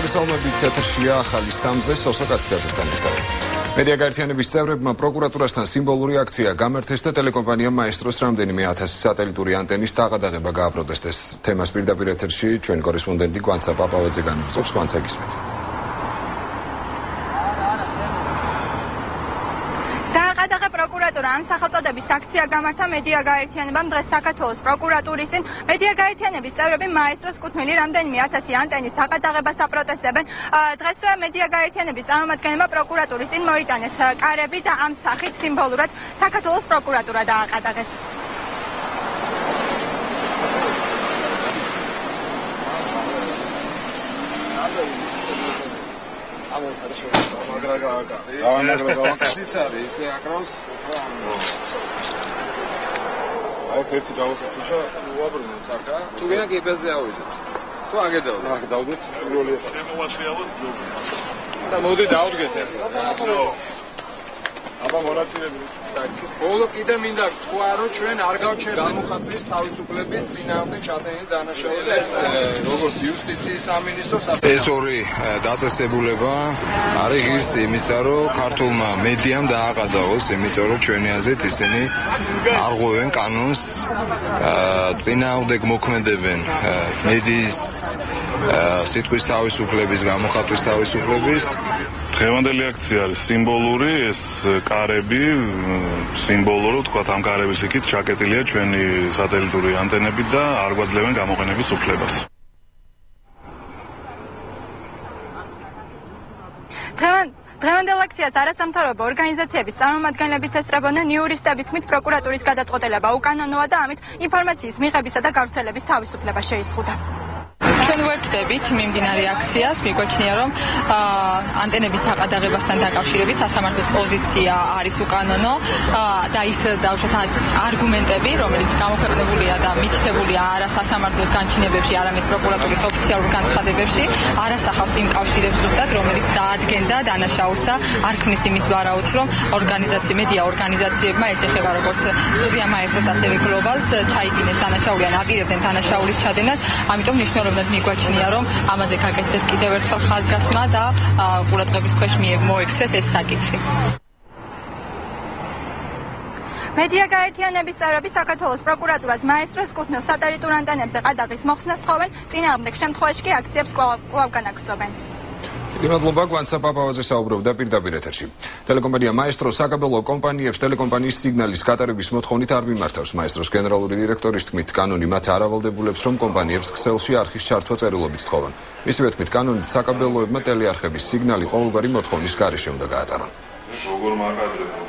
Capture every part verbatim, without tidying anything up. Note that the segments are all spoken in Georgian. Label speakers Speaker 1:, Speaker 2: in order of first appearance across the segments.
Speaker 1: მოგესალმებით, ეთერშია ახალი სამზე სოსო კაცდაძესთან ერთად. მედია გაერთიანების წევრებმა პროკურატურასთან სიმბოლური აქცია გამართეს და ტელეკომპანია მაესტროს რამდენიმე ათასი სატელიტური ანტენის დაყადაღება გააპროტესტეს. თემას პირდაპირ ეთერში ჩვენ კორესპონდენტი გვანცა პაპავაძე განაგზობს. გვანცა გისმენთ.
Speaker 2: ამ სახელწოდების აქცია გამართა მედია გაერთიანებამ დღეს საქართველოს პროკურატურის წინ. მედია გაერთიანების წევრები მაესტროს კუთვნილი რამდენიმე ათასი ანტენის დაყადაღებას აპროტესტებენ. დღესვე მედია გაერთიანების წარმომადგენლებმა პროკურატურის წინ მოიტანეს კარები და ამ სახით სიმბოლურად საქართველოს პროკურატურა დააყადაღეს.
Speaker 3: აი ფერტი დავუყურე უაბრუნოთ ახლა თუ გენა კიბეზე ავიდეთ თუ აგედავდეთ აქ დავდეთ პირველი შემოვაშიავოთ და მოდი დავდგეთ ახლა აბა მონაწილეები ბოლო კიდე მინდა თქვა რომ ჩვენ არ გავჩერდით გამოხატვის თავისუფლების წინააღმდეგ ჩადენილი დანაშაულების როგორც იუსტიციის სამინისტროს
Speaker 4: ეს ორი დაწესებულება არის ღირსი იმისა რომ ქართულმა მედიამ დააყადაოს იმიტომ რომ ჩვენი აზრით ისინი არღვევენ კანონს წინააღმდეგ მოქმედებენ მედიის სიტყვის თავისუფლების გამოხატვის თავისუფლების
Speaker 5: დღევანდელი აქცია არის სიმბოლური, ეს კარები სიმბოლური, თქვათ ამ კარების იქით ჩაკეტილია ჩვენი სატელიტური ანტენები და არ გვაძლევენ გამოყენების უფლებას.
Speaker 2: დღევანდელ აქციას არასამთავრობო ორგანიზაციების წარმომადგენლებიც ესწრებოდნენ. იურისტების თქმით პროკურატურის გადაწყვეტილება უკანონოა და ამით ინფორმაციის მიღებისა და გავრცელების თავისუფლება შეიზღუდა.
Speaker 6: ჩვენ ვერთდებით მიმდინარე აქციას, მიგვაჩნია რომ ანტენების დაყადაღებასთან დაკავშირებით სასამართლოს პოზიცია არის უკანონო და ის დავუშვათ არგუმენტები, რომელიც გამოქვეყნებულია და მითითებულია არა სასამართლოს განჩინებებში, არამედ პროკურატურის ოფიციალურ განცხადებებში, არასახავს იმ კავშირებს ზუსტად, რომელიც დაადგენდა დანაშაულს და არ ქმნის იმის ვარაუდს, რომ ორგანიზაცია, მედია ორგანიზაციებმა ეს ეხება როგორც სტუდია მაესტროს, ასევე გლობალს ჩაიდინეს დანაშაული ან აპირებდნენ დანაშაულის ჩადენას, ამიტომ მნიშვნელოვნად მიგვაჩნია რომ ამაზე გაკეთდეს კიდევ ერთხელ ხაზგასმა და ყურადღების ქვეშ მოექცეს ეს საკითხი.
Speaker 2: მედია გაერთიანების წევრები საქართველოს პროკურატურას მაესტროს კუთვნილ სატელიტურ ანტენებზე ყადაღის მოხსნას თხოვენ, წინააღმდეგ შემთხვევაში კი აქციებს კვლავ განაგრძობენ.
Speaker 1: მადლობა გვანცა პაპავაძე საუბრობდა პირდაპირ ეთერში. ტელეკომპანია მაესტრო საკაბელო კომპანიებს ტელეკომპანიის სიგნალის გატარების მოთხოვნით არ მიმართავს. მაესტროს გენერალური დირექტორის თქმით, კანონი მათ არ ავალდებულებს, რომ კომპანიებს ქსელში არხის ჩართვა წერილობით თხოვონ. მისივე თქმით, კანონით საკაბელოებმა ტელეარხების სიგნალი ყოველგვარი მოთხოვნის გარეშე უნდა გაატარონ.
Speaker 5: როგორ მაგადრებო?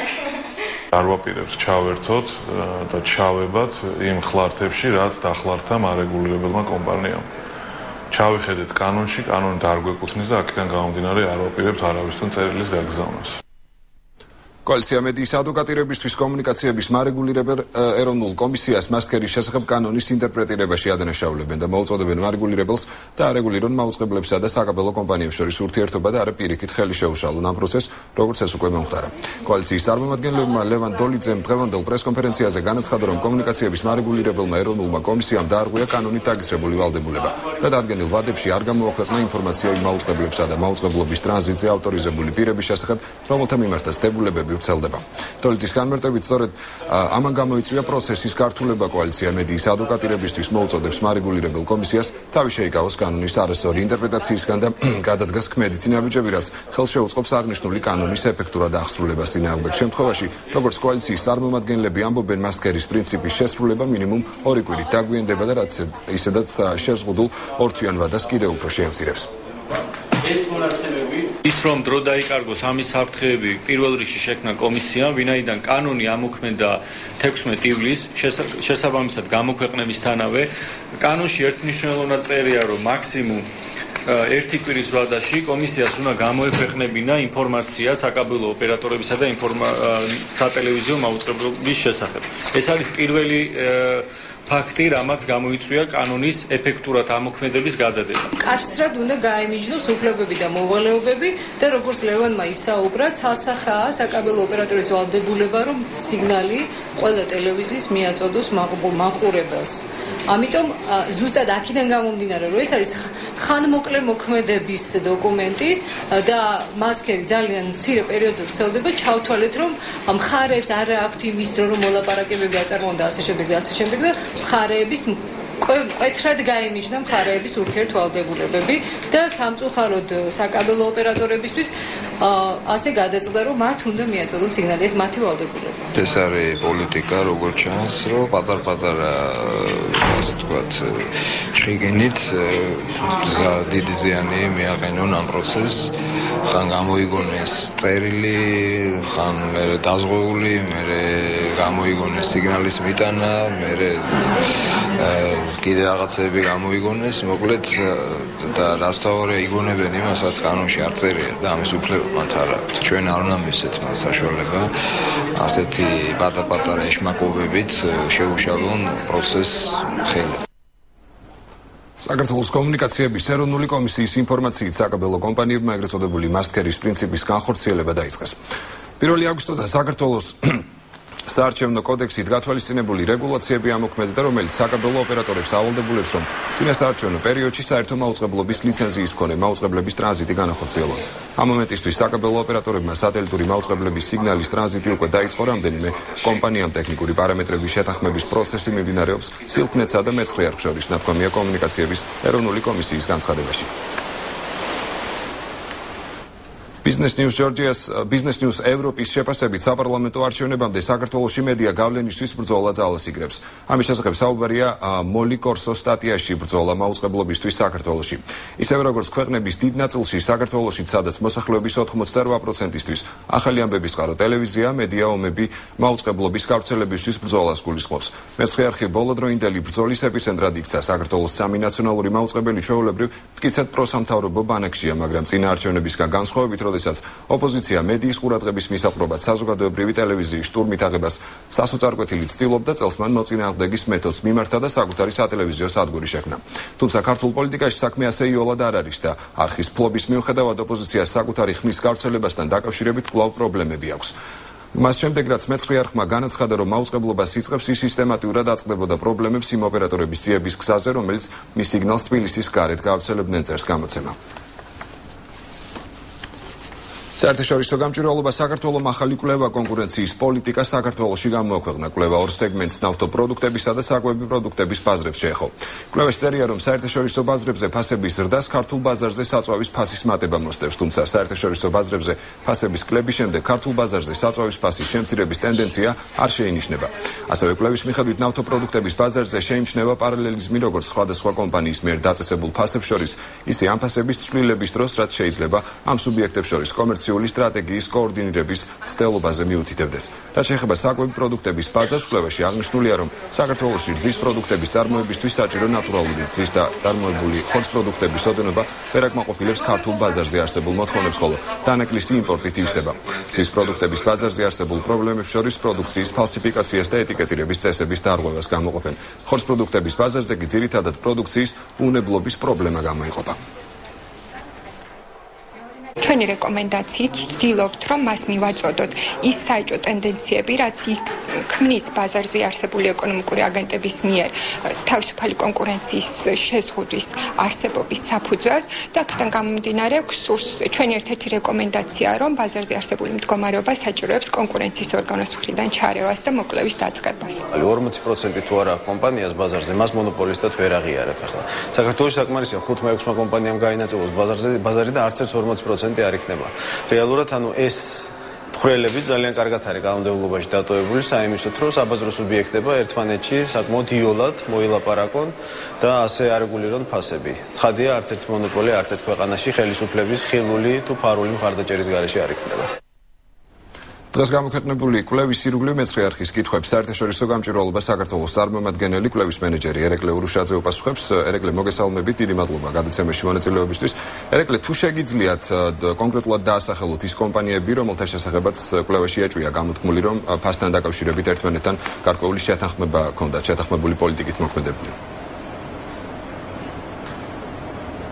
Speaker 5: არ ვაპირებთ ჩავერთოთ და ჩავებათ იმ ხლართებში, რაც დახლართა მარეგულირებელმა კომპანიამ. ჩავიხედეთ კანონში, კანონი არ გვეკუთვნის და აქედან გამომდინარე არ ვაპირებთ არავისთან წერილის გაგზავნას. კოალიცია მედიის ადვოკატირებისთვის კომუნიკაციების მარეგულირებელ ეროვნულ კომისიას მასკერის შესახებ კანონის ინტერპრეტირებაში ადანაშაულებენ და მოუწოდებენ მარეგულირებელს და არეგულირონ მაუწყებლებსა და საკაბელო კომპანიებს შორის ურთიერთობა და არა პირიქით ხელი შეუშალონ ამ პროცესს, როგორც ეს უკვე მომხდარა. კოალიციის წარმომადგენლებმა ლევან დოლიძემ დღევანდელ პრესკონფერენციაზე განაცხადა, რომ კომუნიკაციების მარეგულირებელმა ეროვნულმა კომისიამ დაარღვია კანონით დაგისრებული ვალდებულება და დადგენილ ვადებში არ გამოაქვეყნა ინფორმაცია იმ მაუწყებლებსა და მაუწყებლობის ტრანზიტზე ავტორიზებული პირების შესახებ, რომელთა მიმართაც დებულებები ვრცელდება. დოლიძის განმარტებით, სწორედ ამან გამოიწვია პროცესის გართულება. კოალიცია მედიის ადვოკატირებისთვის მოუწოდებს მარეგულირებელ კომისიას თავი შეიკავოს კანონის არასწორი ინტერპრეტაციისგან და გადადგას ქმედითი ნაბიჯები, რაც ხელს შეუწყობს აღნიშნული კანონის ეფექტურად აღსრულებას. წინააღმდეგ შემთხვევაში, როგორც კოალიციის წარმომადგენლები ამბობენ, მასკერის პრინციპის შესრულება მინიმუმ ორი კვირით დაგვიანდება და რაც ისედაც შეზღუდულ ორთვიან ვადას კიდევ უფრო შეამცირებს.
Speaker 7: ეს მონაცემები ის რომ დრო დაიკარგოს ამის საფრთხეები პირველ რიგში შექმნა კომისიამ, ვინაიდან კანონი ამოქმედა თექვსმეტ ივლისს, შესაბამისად გამოქვეყნებისთანავე კანონში ერთმნიშვნელოვნად წერია, რომ მაქსიმუმ ერთი კვირის ვადაში კომისიას უნდა გამოექვეყნებინა ინფორმაცია საკაბელო ოპერატორებისა და სატელევიზიო მაუწყებლობის შესახებ. ეს არის პირველი ფაქტი, რამაც გამოიწვია კანონის ეფექტურად ამოქმედების გადადება.
Speaker 8: კაცრად უნდა გაემიჯნოს უფლებები და მოვალეობები და როგორც ლევანმა ისაუბრა, ცალსახაა საკაბელო ოპერატორის ვალდებულება, რომ სიგნალი ყველა ტელევიზიის მიაწოდოს მაყურებელს. ამიტომ ზუსტად აქედან გამომდინარე, რომ ეს არის ხანმოკლე მოქმედების დოკუმენტი და მასკერი ძალიან მცირე პერიოდზე ვრცელდება, ჩავთვალეთ, რომ მხარეებს არ აქვთ იმის დრო, რომ მოლაპარაკებები აწარმოონ და ასე შემდეგ და ასე შემდეგ და მხარეების კვეთრად გაიმიჯნა მხარეების ურთიერთვალდებულებები და სამწუხაროდ საკაბელო ოპერატორებისთვის ასე გადაწყდა, რომ მათ უნდა მიაწოდონ სიგნალი, ეს მათი ვალდებულება.
Speaker 4: ეს არის პოლიტიკა, როგორც ჩანს, რომ პატარ-პატარა ასე ვთქვათ, შეგენით დიდი ზიანი მიაყენონ ამ პროცესს. ხან გამოიგონეს წერილი, ხან მე დაზღვეული, მე გამოიგონეს სიგნალის მიტანა, მე კიდე რაღაცები გამოიგონეს, მოკლედ და რასთავარია იგონებენ იმასაც კანონში არ წერია და ამის უფლება მათ არ აქვს. ჩვენ არ უნდა მისცეთ მათ საშუალება ასეთი პატარ-პატარა ეშმაკობებით შეუშალონ პროცესს ხელი.
Speaker 1: საქართველოს კომუნიკაციების ეროვნული კომისიის ინფორმაციით საკაბელო კომპანიებმა ეგრეთ წოდებული მასტკერის პრინციპის განხორციელება დაიწყეს. პირველი აგვისტოდან საქართველოს საარჩევნო კოდექსით გათვალისწინებული რეგულაციები ამოქმედება, რომელიც საკაბელო ოპერატორებს ავალდებულებს, რომ წინასაარჩევნო პერიოდში საერთო მაუწყებლობის ლიცენზიის მქონე მაუწყებლების ტრანზიტი განახორციელონ. ამ მომენტისთვის საკაბელო ოპერატორებმა სატელიტური მაუწყებლების სიგნალის ტრანზიტი უკვე დაიწყო, რამდენიმე კომპანიამ ტექნიკური პარამეტრების შეთანხმების პროცესი მიმდინარეობს სილკნეტსა და მეცხრე არხს შორის, ნათქვამია კომუნიკაციების ეროვნული კომისიის განცხადებაში. Business News Georgia's Business News Ევროპის შეფასებით საპარლამენტო არჩევნებამდე საქართველოში მედია გავლენისთვის ბრძოლა ძალას იგრებს. ამის შესახებ საუბარია მოლი კორსოს სტატიაში ბრძოლა მაუწყებლობისთვის საქართველოში. ისევე როგორც ქვეყნების დიდ ნაწილში საქართველოში, სადაც მოსახლეობის ოთხმოცდარვა პროცენტისთვის ახალი ამბების წყარო ტელევიზია, მედია ომები მაუწყებლობის გავრცელებისთვის ბრძოლას გულისხმობს. მეცხრე არხი ბოლოდროინდელი ბრძოლის ეპიცენტრად იქცა. საქართველოს სამი ნაციონალური მაუწყებელი ჩვეულებრივ მტკიცედ პროსამთავრობო ბანაკშია, მაგრამ წინა არჩევნებისგან განსხვავებით, როდესაც ოპოზიცია მედიის ყურადღების მისაპყრობად საზოგადოებრივი ტელევიზიის შტურმით აღებას სასოწარკვეთილი ცდილობდა, წელს მან მოწინააღმდეგის მეთოდს მიმართა და საკუთარი სატელევიზიო სადგური შექმნა. თუმცა ქართულ პოლიტიკაში საქმე ასე იოლად არ არის და არხის ფლობის მიუხედავად ოპოზიციას საკუთარი ხმის გავრცელებასთან დაკავშირებით კვლავ პრობლემები აქვს. მას შემდეგ, რაც მეცხრე არხმა განაცხადა, რომ მაუწყებლობას იწყებს, ის სისტემატურად აწყდებოდა პრობლემებს იმ ოპერატორების ძიების გზაზე, რომელიც მის სიგნალს თბილისის გარეთ გავრცელებდნენ, წერს გამოცემა. საერთაშორისო გამჭვირვალობა საქართველოს ახალი კვლევა კონკურენციის პოლიტიკა საქართველოში გამოაქვეყნა. კვლევა ორ სეგმენტს ნავთობპროდუქტებისა და საკვები პროდუქტების ბაზრებს შეეხო. კვლევაში წერია, რომ საერთაშორისო ბაზრებზე ფასების ზრდას ქართულ ბაზარზე საწვავის ფასის მატება მოსდევს, თუმცა საერთაშორისო ბაზრებზე ფასების კლების შემდეგ ქართულ ბაზარზე საწვავის ფასის შემცირების ტენდენცია არ შეინიშნება. ასევე კვლევის მიხედვით ნავთობპროდუქტების ბაზარზე შეიმჩნევა პარალელიზმი როგორც სხვადასხვა კომპანიის მიერ დაწესებულ ფასებს შორის, ისე ამ ფასების ცვლილების დროს, რაც შეიძლება ამ სუბიექტებს შორის კომერციული სტრატეგიის კოორდინირების ცდელობაზე მიუთითებდეს. რაც შეეხება საკვები პროდუქტების ბაზარს, კვლევაში აღნიშნულია, რომ საქართველოში რძის პროდუქტების წარმოებისთვის საჭირო ნატურალური რძის და წარმოებული ხორცის პროდუქტების ოდენობა ვერ აკმაყოფილებს ქართულ ბაზარზე არსებულ მოთხოვნებს, ხოლო დანაკლისი იმპორტით ივსება. რძის პროდუქტების ბაზარზე არსებულ პრობლემებს შორის პროდუქციის ფალსიფიკაციას და ეტიკეტირების წესების დარღვევას გამოყოფენ. ხორცის პროდუქტების ბაზარზე კი ძირითადად პროდუქციის ბუნებლობის პრობლემა გამოიყოფა.
Speaker 9: ჩვენი რეკომენდაციით ვცდილობთ, რომ მას მივაწოდოთ ის საეჭვო ტენდენციები, რაც ქმნის ბაზარზე არსებული ეკონომიკური აგენტების მიერ თავისუფალი კონკურენციის შეზღუდვის არსებობის საფუძველს და აქედან გამომდინარე გვსურს ჩვენი ერთ-ერთი რეკომენდაცია, რომ ბაზარზე არსებული მდგომარეობა საჭიროებს კონკურენციის ორგანოს მხრიდან ჩარევას და მოკვლევის დაწყებას.
Speaker 10: ორმოცი პროცენტი თუ არა კომპანიას ბაზარზე მას მონოპოლისტად ვერ აღიარებ ახლა. საქართველოს საკმარისია ხუთმე-ექვსმა კომპანიამ გაინაწილოს ბაზარზე ბაზარი და არც ერთ ორმოცი პროცენტი არ იქნება. რეალურად ანუ ეს ხრელები ძალიან კარგად არის კანონმდებლობაში დატოვებული საიმისოთ, რომ საბაზრო სუბიექტება ერთმანეთში საკმაოდ იოლად მოილაპარაკონ და ასე არეგულირონ ფასები. ცხადია, არც ერთ მონოპოლი, არც ერთ ქვეყანაში ხელისუფლების ხილული თუ ფარული მხარდაჭერის გარეშე არ იქნება.
Speaker 1: დღეს გამოქვეყნებული კვლევის ირგვლივ მეცხრე არხის კითხვებს საერთაშორისო გამჭვირვალობა საქართველოს წარმომადგენელი კვლევის მენეჯერი ერეკლე ურუშაძე უპასუხებს. ერეკლე, მოგესალმებით, დიდი მადლობა გადაცემაში მონაწილეობისთვის. ერეკლე, თუ შეგიძლიათ კონკრეტულად დაასახელოთ ის კომპანიები, რომელთა შესახებაც კვლევაში ეჭვია გამოთქმული, რომ ფასთან დაკავშირებით ერთმანეთთან გარკვეული შეთანხმება ჰქონდათ, შეთანხმებული პოლიტიკით მოქმედებდნენ.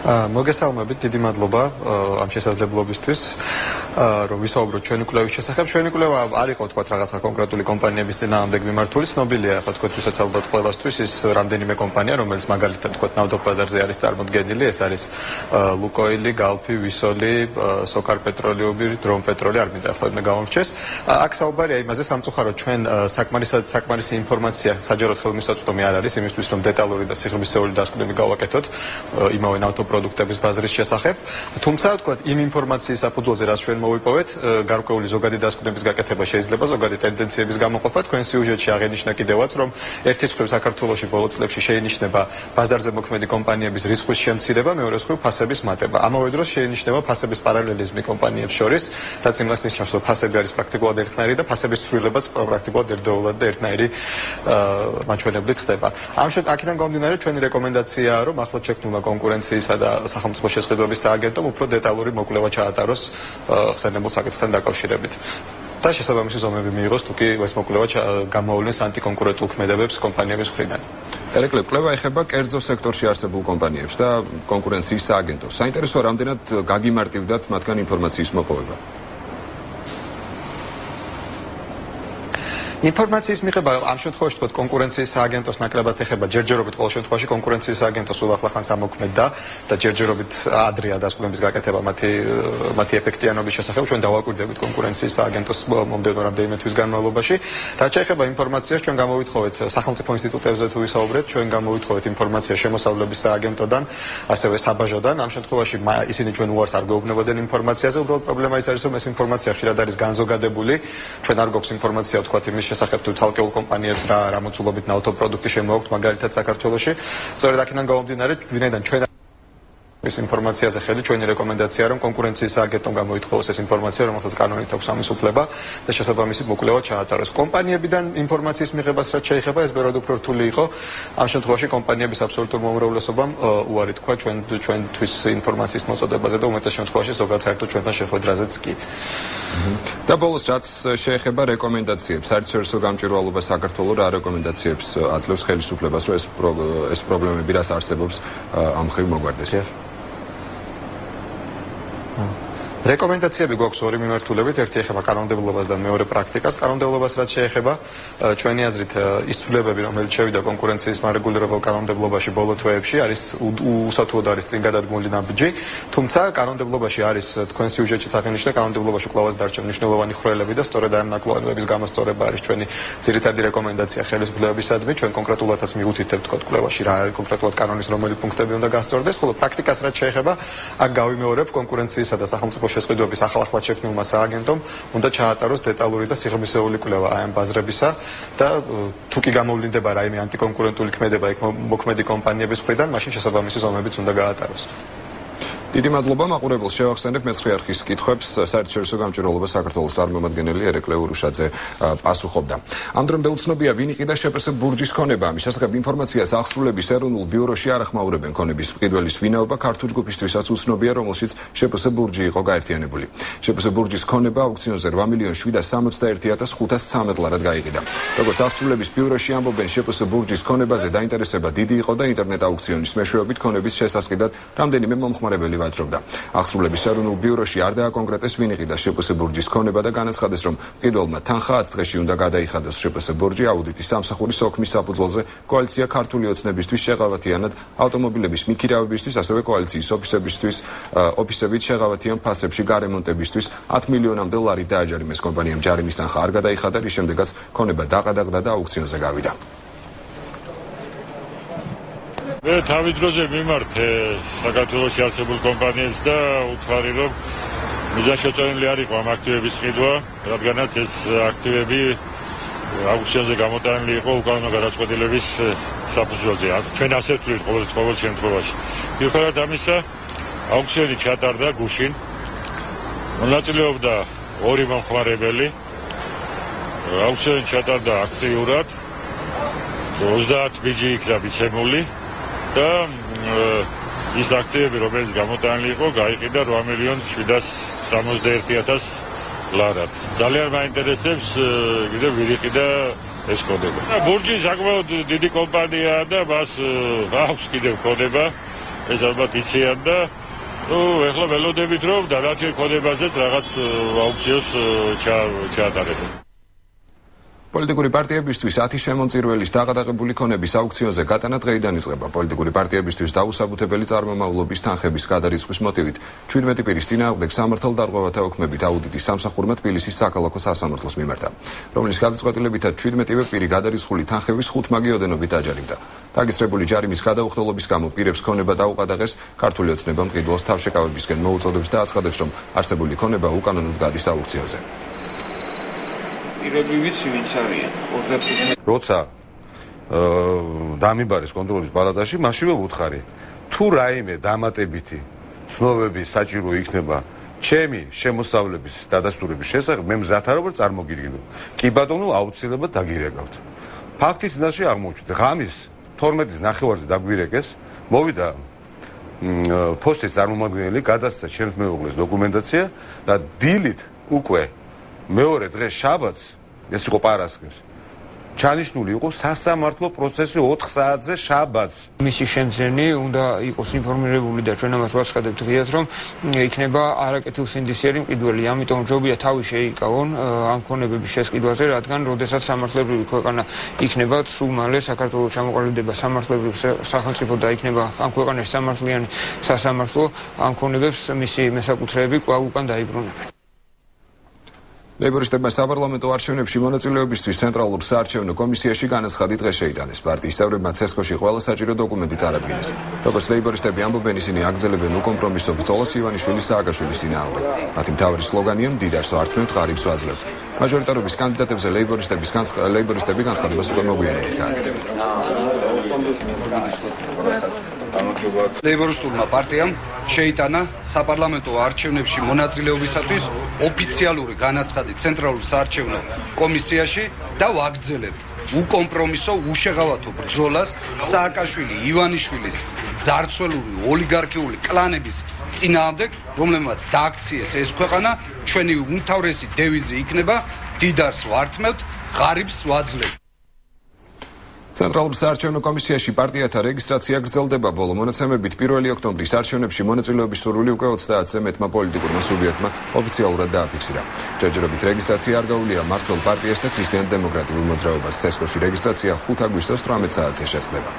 Speaker 11: მოგესალმებით, დიდი მადლობა ამ შესაძლებლობისთვის, რომ ვისაუბროთ ჩვენი კვლევის შესახებ. ჩვენი კვლევა არ იყო თქვა რაღაცა კონკრეტული კომპანიების წინააღმდეგ მიმართული, ცნობილია ახლა თქვა თვითონ ალბათ ყველასთვის ის რამდენიმე კომპანია, რომელიც მაგალითად თქვა ნავთობაზარზე არის წარმოდგენილი, ეს არის ლუკოილი, გალფი, ვისოლი, სოკარ პეტროლიუმი, დრომ პეტროლი, არ მინდა ახლა მე გავამრჩეს. აქ საუბარია იმაზე სამწუხაროდ ჩვენ საკმარისად საკმარისი ინფორმაცია საჯაროდ ხელმისაწვდომი არ არის იმისთვის, რომ დეტალური და სიღრმისეული დასკვნები გავაკეთოთ იმავე ნავთობპროდუქტების ბაზრის შესახებ. თუმცა თქვა იმ ინფორმაციის საფუძველზე, რაც ჩვენ მოვიპოვეთ, გარკვეული ზოგადი დასკვნების გაკეთება შეიძლება, ზოგადი ტენდენციების გამოყოფა. თქვენ სიუჟეტში აღენიშნა კიდევაც, რომ ერთის მხრივ საქართველოში ბოლო წლებში შეინიშნება ბაზარზე მოქმედი კომპანიების რისკის შემცირება, მეორეს მხრივ ფასების მატება. ამავე დროს შეინიშნება ფასების პარალელიზმი კომპანიებს შორის, რაც იმას ნიშნავს, რომ ფასები არის პრაქტიკულად ერთნაირი და ფასების ცვლილებაც პრაქტიკულად ერთდროულად და ერთნაირი მაჩვენებლით ხდება. ამ შემთხვევაში აქედან გამომდინარე ჩვენი რეკომენდაციაა, რომ ახლად შექმნილმა კონკურენციისა და სახელმწიფო შესყიდვების სააგენტომ უფრო დეტალური მოკვლევა ჩაატაროს ხსენებულ საკითხთან დაკავშირებით. და შესაბამისი ზომები მიიღოს თუ კი ეს მოკვლევა გამოავლინოს ანტიკონკურენტულ ქმედებებს კომპანიების მხრიდან.
Speaker 1: ერეკლე, კვლევა ეხება კერძო სექტორში არსებულ კომპანიებს და კონკურენციის სააგენტოს. საინტერესოა, რამდენად გაგიმარტივდათ მათგან ინფორმაციის მოპოვება.
Speaker 11: ინფორმაციის მიღება ამ შემთხვევაში თქვა კონკურენციის სააგენტოს ნაკლებად ეხება ჯერჯერობით ყოველ შემთხვევაში კონკურენციის სააგენტოს უახლახანს ამოქმედდა და ჯერჯერობით ადრეა დასკვნების გაკეთება მათი მათი ეფექტიანობის შესახებ ჩვენ დავაკვირდებით კონკურენციის სააგენტოს მომდევნო რამდენიმე თვის განმავლობაში. რაც შეეხება ინფორმაციას, ჩვენ გამოვითხოვეთ სახელმწიფო ინსტიტუტებზე თუ ვისაუბრეთ, ჩვენ გამოვითხოვეთ ინფორმაცია შემოსავლების სააგენტოდან, ასევე საბაჟოდან. ამ შემთხვევაში ისინი ჩვენ უარს არ გვეუბნებოდნენ ინფორმაციაზე, უბრალოდ პრობლემა ის არის, რომ ეს ინფორმაცია ხშირად არის განზოგადებული. ჩვენ არ გვაქვს ინფორმაცია თქვა იმის შესახებ თუ ცალკეულ კომპანიებს რა რა მოცულობით ნავთობპროდუქტი შემოაქვთ მაგალითად საქართველოში. სწორედ აქედან გამომდინარე, ვინაიდან ჩვენ ეს ინფორმაციაზე ხელი ჩვენი რეკომენდაცია რომ კონკურენციის სააგენტომ გამოითხოვოს ეს ინფორმაცია, რომელსაც კანონით აქვს ამის უფლება და შესაბამისი მოკვლევა ჩაატაროს. კომპანიებიდან ინფორმაციის მიღებას რაც შეეხება, ეს ბევრად უფრო რთული იყო. ამ შემთხვევაში კომპანიების აბსოლუტურ უმრავლესობამ უარი თქვა ჩვენ ჩვენთვის ინფორმაციის მოწოდებაზე და უმეტეს შემთხვევაში ზოგადად საერთოდ ჩვენთან შეხვედრაზეც კი.
Speaker 1: და ბოლოს რაც შეეხება რეკომენდაციებს, საერთაშორისო გამჭვირვალობა საქართველოს რა რეკომენდაციებს აძლევს ხელისუფლებას, რომ ეს ეს პრობლემები რაც არსებობს ამ ხრივ მოგვარდეს.
Speaker 11: რეკომენდაციები გვაქვს ორი მიმართულებით, ერთი ეხება კანონმდებლობას და მეორე პრაქტიკას. კანონმდებლობას რაც შეეხება, ჩვენი აზრით ის ცვლილებები, რომელიც შევიდა კონკურენციის მარეგულირებელ კანონმდებლობაში ბოლო თვეებში, არის უსათუოდ არის წინ გადადგმული ნაბიჯი, თუმცა კანონმდებლობაში არის თქვენ სიუჟეტშიც აღინიშნა, კანონმდებლობაში კვლავაც დარჩა მნიშვნელოვანი ხრელები და სწორედ ამ ნაკლონების გამოსწორება არის ჩვენი ძირითადი რეკომენდაცია ხელისუფლებისადმი. ჩვენ კონკრეტულადაც მიუთითებთ თქვა კვლევაში რა არის კონკრეტულად კანონის რომელი პუნქტები უნდა გასწორდეს, ხოლო პრაქტიკას რაც შეეხება, აქ გავიმეორებ კონკურენციისა და სახელმწიფო შესყიდვების ახალ-ახლად შექმნილმა სააგენტომ უნდა ჩაატაროს დეტალური და სიღრმისეული კვლევა აი ამ ბაზრებისა და თუ კი გამოვლინდება რაიმე ანტიკონკურენტული ქმედება იქ მოქმედი კომპანიების მხრიდან, მაშინ შესაბამისი ზომებიც უნდა გაატაროს.
Speaker 1: დიდი მადლობა მაყურებელს, შევახსენებ მეცხრე არხის კითხვებს საერთაშორისო გამჭვირვალობა საქართველოს წარმომადგენელი ერეკლე ურუშაძე პასუხობდა. ამ დრომდე უცნობია ვინ იყიდა შპს ბურჯის ქონება. ამის შესახებ ინფორმაციას აღსრულების ეროვნულ ბიუროში არ ახმაურებენ. ქონების მყიდველის ვინაობა ქართულ ჯგუფისთვისაც უცნობია, რომელშიც შპს ბურჯი იყო გაერთიანებული. შპს ბურჯის ქონება აუქციონზე რვა მილიონ შვიდას სამოცდაერთი ათას ხუთას ცამეტ ლარად გაიყიდა. როგორც აღსრულების ბიუროში ამბობენ, შპს ბურჯის ქონებაზე დაინტერესება დიდი იყო და ინტერნეტ აუქციონის მეშვეობით ქონების შესასყიდად რამდენიმე მომხმარებელი ვაჭრობდა. აღსრულების ეროვნულ ბიუროში არ დააკონკრეტეს ვინ იყიდა შპს ბურჯის ქონება და განაცხადეს, რომ მყიდველმა თან ხათ დღეში უნდა გადაიხადოს შპს ბურჯი აუდიტის სამსახურის ოქმის საფუძველზე კოალიცია ქართული ოცნებისთვის შეღავათიანად ავტომობილების მიქირავებისთვის, ასევე კოალიციის ოფისებისთვის ოფისებით შეღავათიან ფასებში გარემონტებისთვის ათ მილიონამდე ლარი დააჯარიმეს. კომპანიამ ჯარიმის თანხა არ გადაიხადა, რის შემდეგაც ქონება დაყადაღდა და აუქციონზე გავიდა.
Speaker 12: მე თავი დროზე მიმართ საქართველოში არსებულ კომპანიებს და უთხარი, რომ მიზანშეწონილი არ იყო ამ აქტივების ყიდვა, რადგანაც ეს აქტივები აუქციონზე გამოტანილი იყო უკანონო გადაწყვეტილების საფუძველზე. ჩვენ ასე ვთვლით ყოველ ყოველ შემთხვევაში. მიუხედავად ამისა, აუქციონი ჩატარდა გუშინ. მონაწილეობდა ორი მომხმარებელი. აუქციონი ჩატარდა აქტიურად. ოცდაათ ბიჯი იქნა მიცემული. და ის აქტივები, რომელიც გამოტანილი იყო, გაიყიდა რვა მილიონ შვიდას სამოცდაერთი ათას ლარად. ძალიან მაინტერესებს კიდევ ვინ იყიდა ეს ქონება. ბურჯი საკმაოდ დიდი კომპანიაა და მას აქვს კიდევ ქონება. ეს ალბათ იციან და ну, ეხლა ველოდებით რომ დანარჩენ კოდებაზეც რაღაც აუქციოს ჩაატარებენ.
Speaker 1: პოლიტიკური პარტიებისთვის ათი შემომწირველის დაღადაღებული ქონების აუქციონზე გატანა დღეიდან იწყება. პოლიტიკური პარტიებისთვის დაუსაბუთებელი წარმომავლობის თანხების გადარიცხვის მოტივით ჩვიდმეტი პირის წინააღმდეგ სამართალდარღვევათა ოქმებით აუდიტი სამსახურმა თბილისის საქალაქო სასამართლოს მიმართა, რომლის გადაწყვეტილებითაც ჩვიდმეტივე პირი გადარიცხული თანხების ხუთმაგი ოდენობით დაჯარიმდა. დაგისრებული ჯარიმის გადაუხდელობის გამო პირებს ქონება დაუყადაღეს, ქართული ოცნება მყიდველს თავშეკავებისკენ მოუწოდებს და აცხადებს, რომ არსებული ქონება უკანონოდ გადის აუქციონზე.
Speaker 13: როცა დამიბარის კონტროლის პალატაში, მაშინვე ვუთხარი, თუ რაიმე დამატებითი ცნობები საჭირო იქნება ჩემი შემოსავლების დადასტურების შესახებ, მე მზად არ ვარ წარმოგიდგინო. კი ბატონო, აუცილებლად დაგირეკავთ. ფაქტის წინაშე აღმოჩნდა, ღამის თორმეტის ნახევარზე დაგვირეკეს, მოვიდა პოსტის წარმომადგენელი, გადასცა ჩემს მეუღლეს დოკუმენტაცია და დილით უკვე მეორე დღეს შაბათს, ეს იყო პარასკევს, ჩანიშნული იყო სასამართლო პროცესი ოთხ საათზე შაბათს.
Speaker 14: მისი შემძენი უნდა იყოს ინფორმირებული და ჩვენ ამას ვაცხადებთ ღიად, რომ იქნება არაკეთილსინდისიერი მყიდველი, ამიტომ ჯობია თავი შეიკავონ ამ ქონებების შესყიდვაზე, რადგან როდესაც სამართლებრივი ქვეყანა იქნება, სულ მალე საქართველოს ჩამოყალიბდება სამართლებრივ სახელმწიფო და იქნება ამ ქვეყანაში სამართლიანი სასამართლო, ამ ქონებებს მისი მესაკუთრეები კვლავ უკან დაიბრუნებენ.
Speaker 1: ლეიბორისტებმა საპარლამენტო არჩევნებში მონაწილეობისთვის ცენტრალურ საარჩევნო კომისიაში განაცხადი დღეს შეიტანეს. პარტიის წევრებმა ცესკოში ყველა საჭირო დოკუმენტი წარადგინეს. როგორც ლეიბორისტები ამბობენ, ისინი აგრძელებენ უკომპრომისო ბრძოლას ივანიშვილის სააკაშვილის წინააღმდეგ. მათი მთავარი სლოგანია მდიდარს ვართმევთ, ღარიბს ვაძლევთ. მაჟორიტარობის კანდიდატებზე ლეიბორისტების ლეიბორისტები განცხადებას უკვე მოგვიანებით გააკეთებენ.
Speaker 15: ლეიბორისტულმა პარტიამ შეიტანა საპარლამენტო არჩევნებში მონაწილეობისათვის ოფიციალური განაცხადი ცენტრალურ საარჩევნო კომისიაში და ვაგრძელებთ უკომპრომისო უშეღავათო ბრძოლას სააკაშვილი ივანიშვილის ძარცველური ოლიგარქიული კლანების წინააღმდეგ, რომლებმაც დააქციეს ეს ქვეყანა. ჩვენი უმთავრესი დევიზი იქნება მდიდარს ვართმევთ, ღარიბს ვაძლევთ.
Speaker 1: ცენტრალურ საარჩევნო კომისიაში პარტიათა რეგისტრაცია გრძელდება. ბოლო მონაცემებით პირველი ოქტომბრის არჩევნებში მონაწილეობის სურვილი უკვე ოცდაათზე მეტმა პოლიტიკურმა სუბიექტმა ოფიციალურად დააფიქსირა. ჯერჯერობით რეგისტრაცია არ გაუვლია მართლ პარტიას და ქრისტიან-დემოკრატიულ მოძრაობას. ცესკოში რეგისტრაცია ხუთ აგვისტოს თვრამეტ საათზე შესწდება.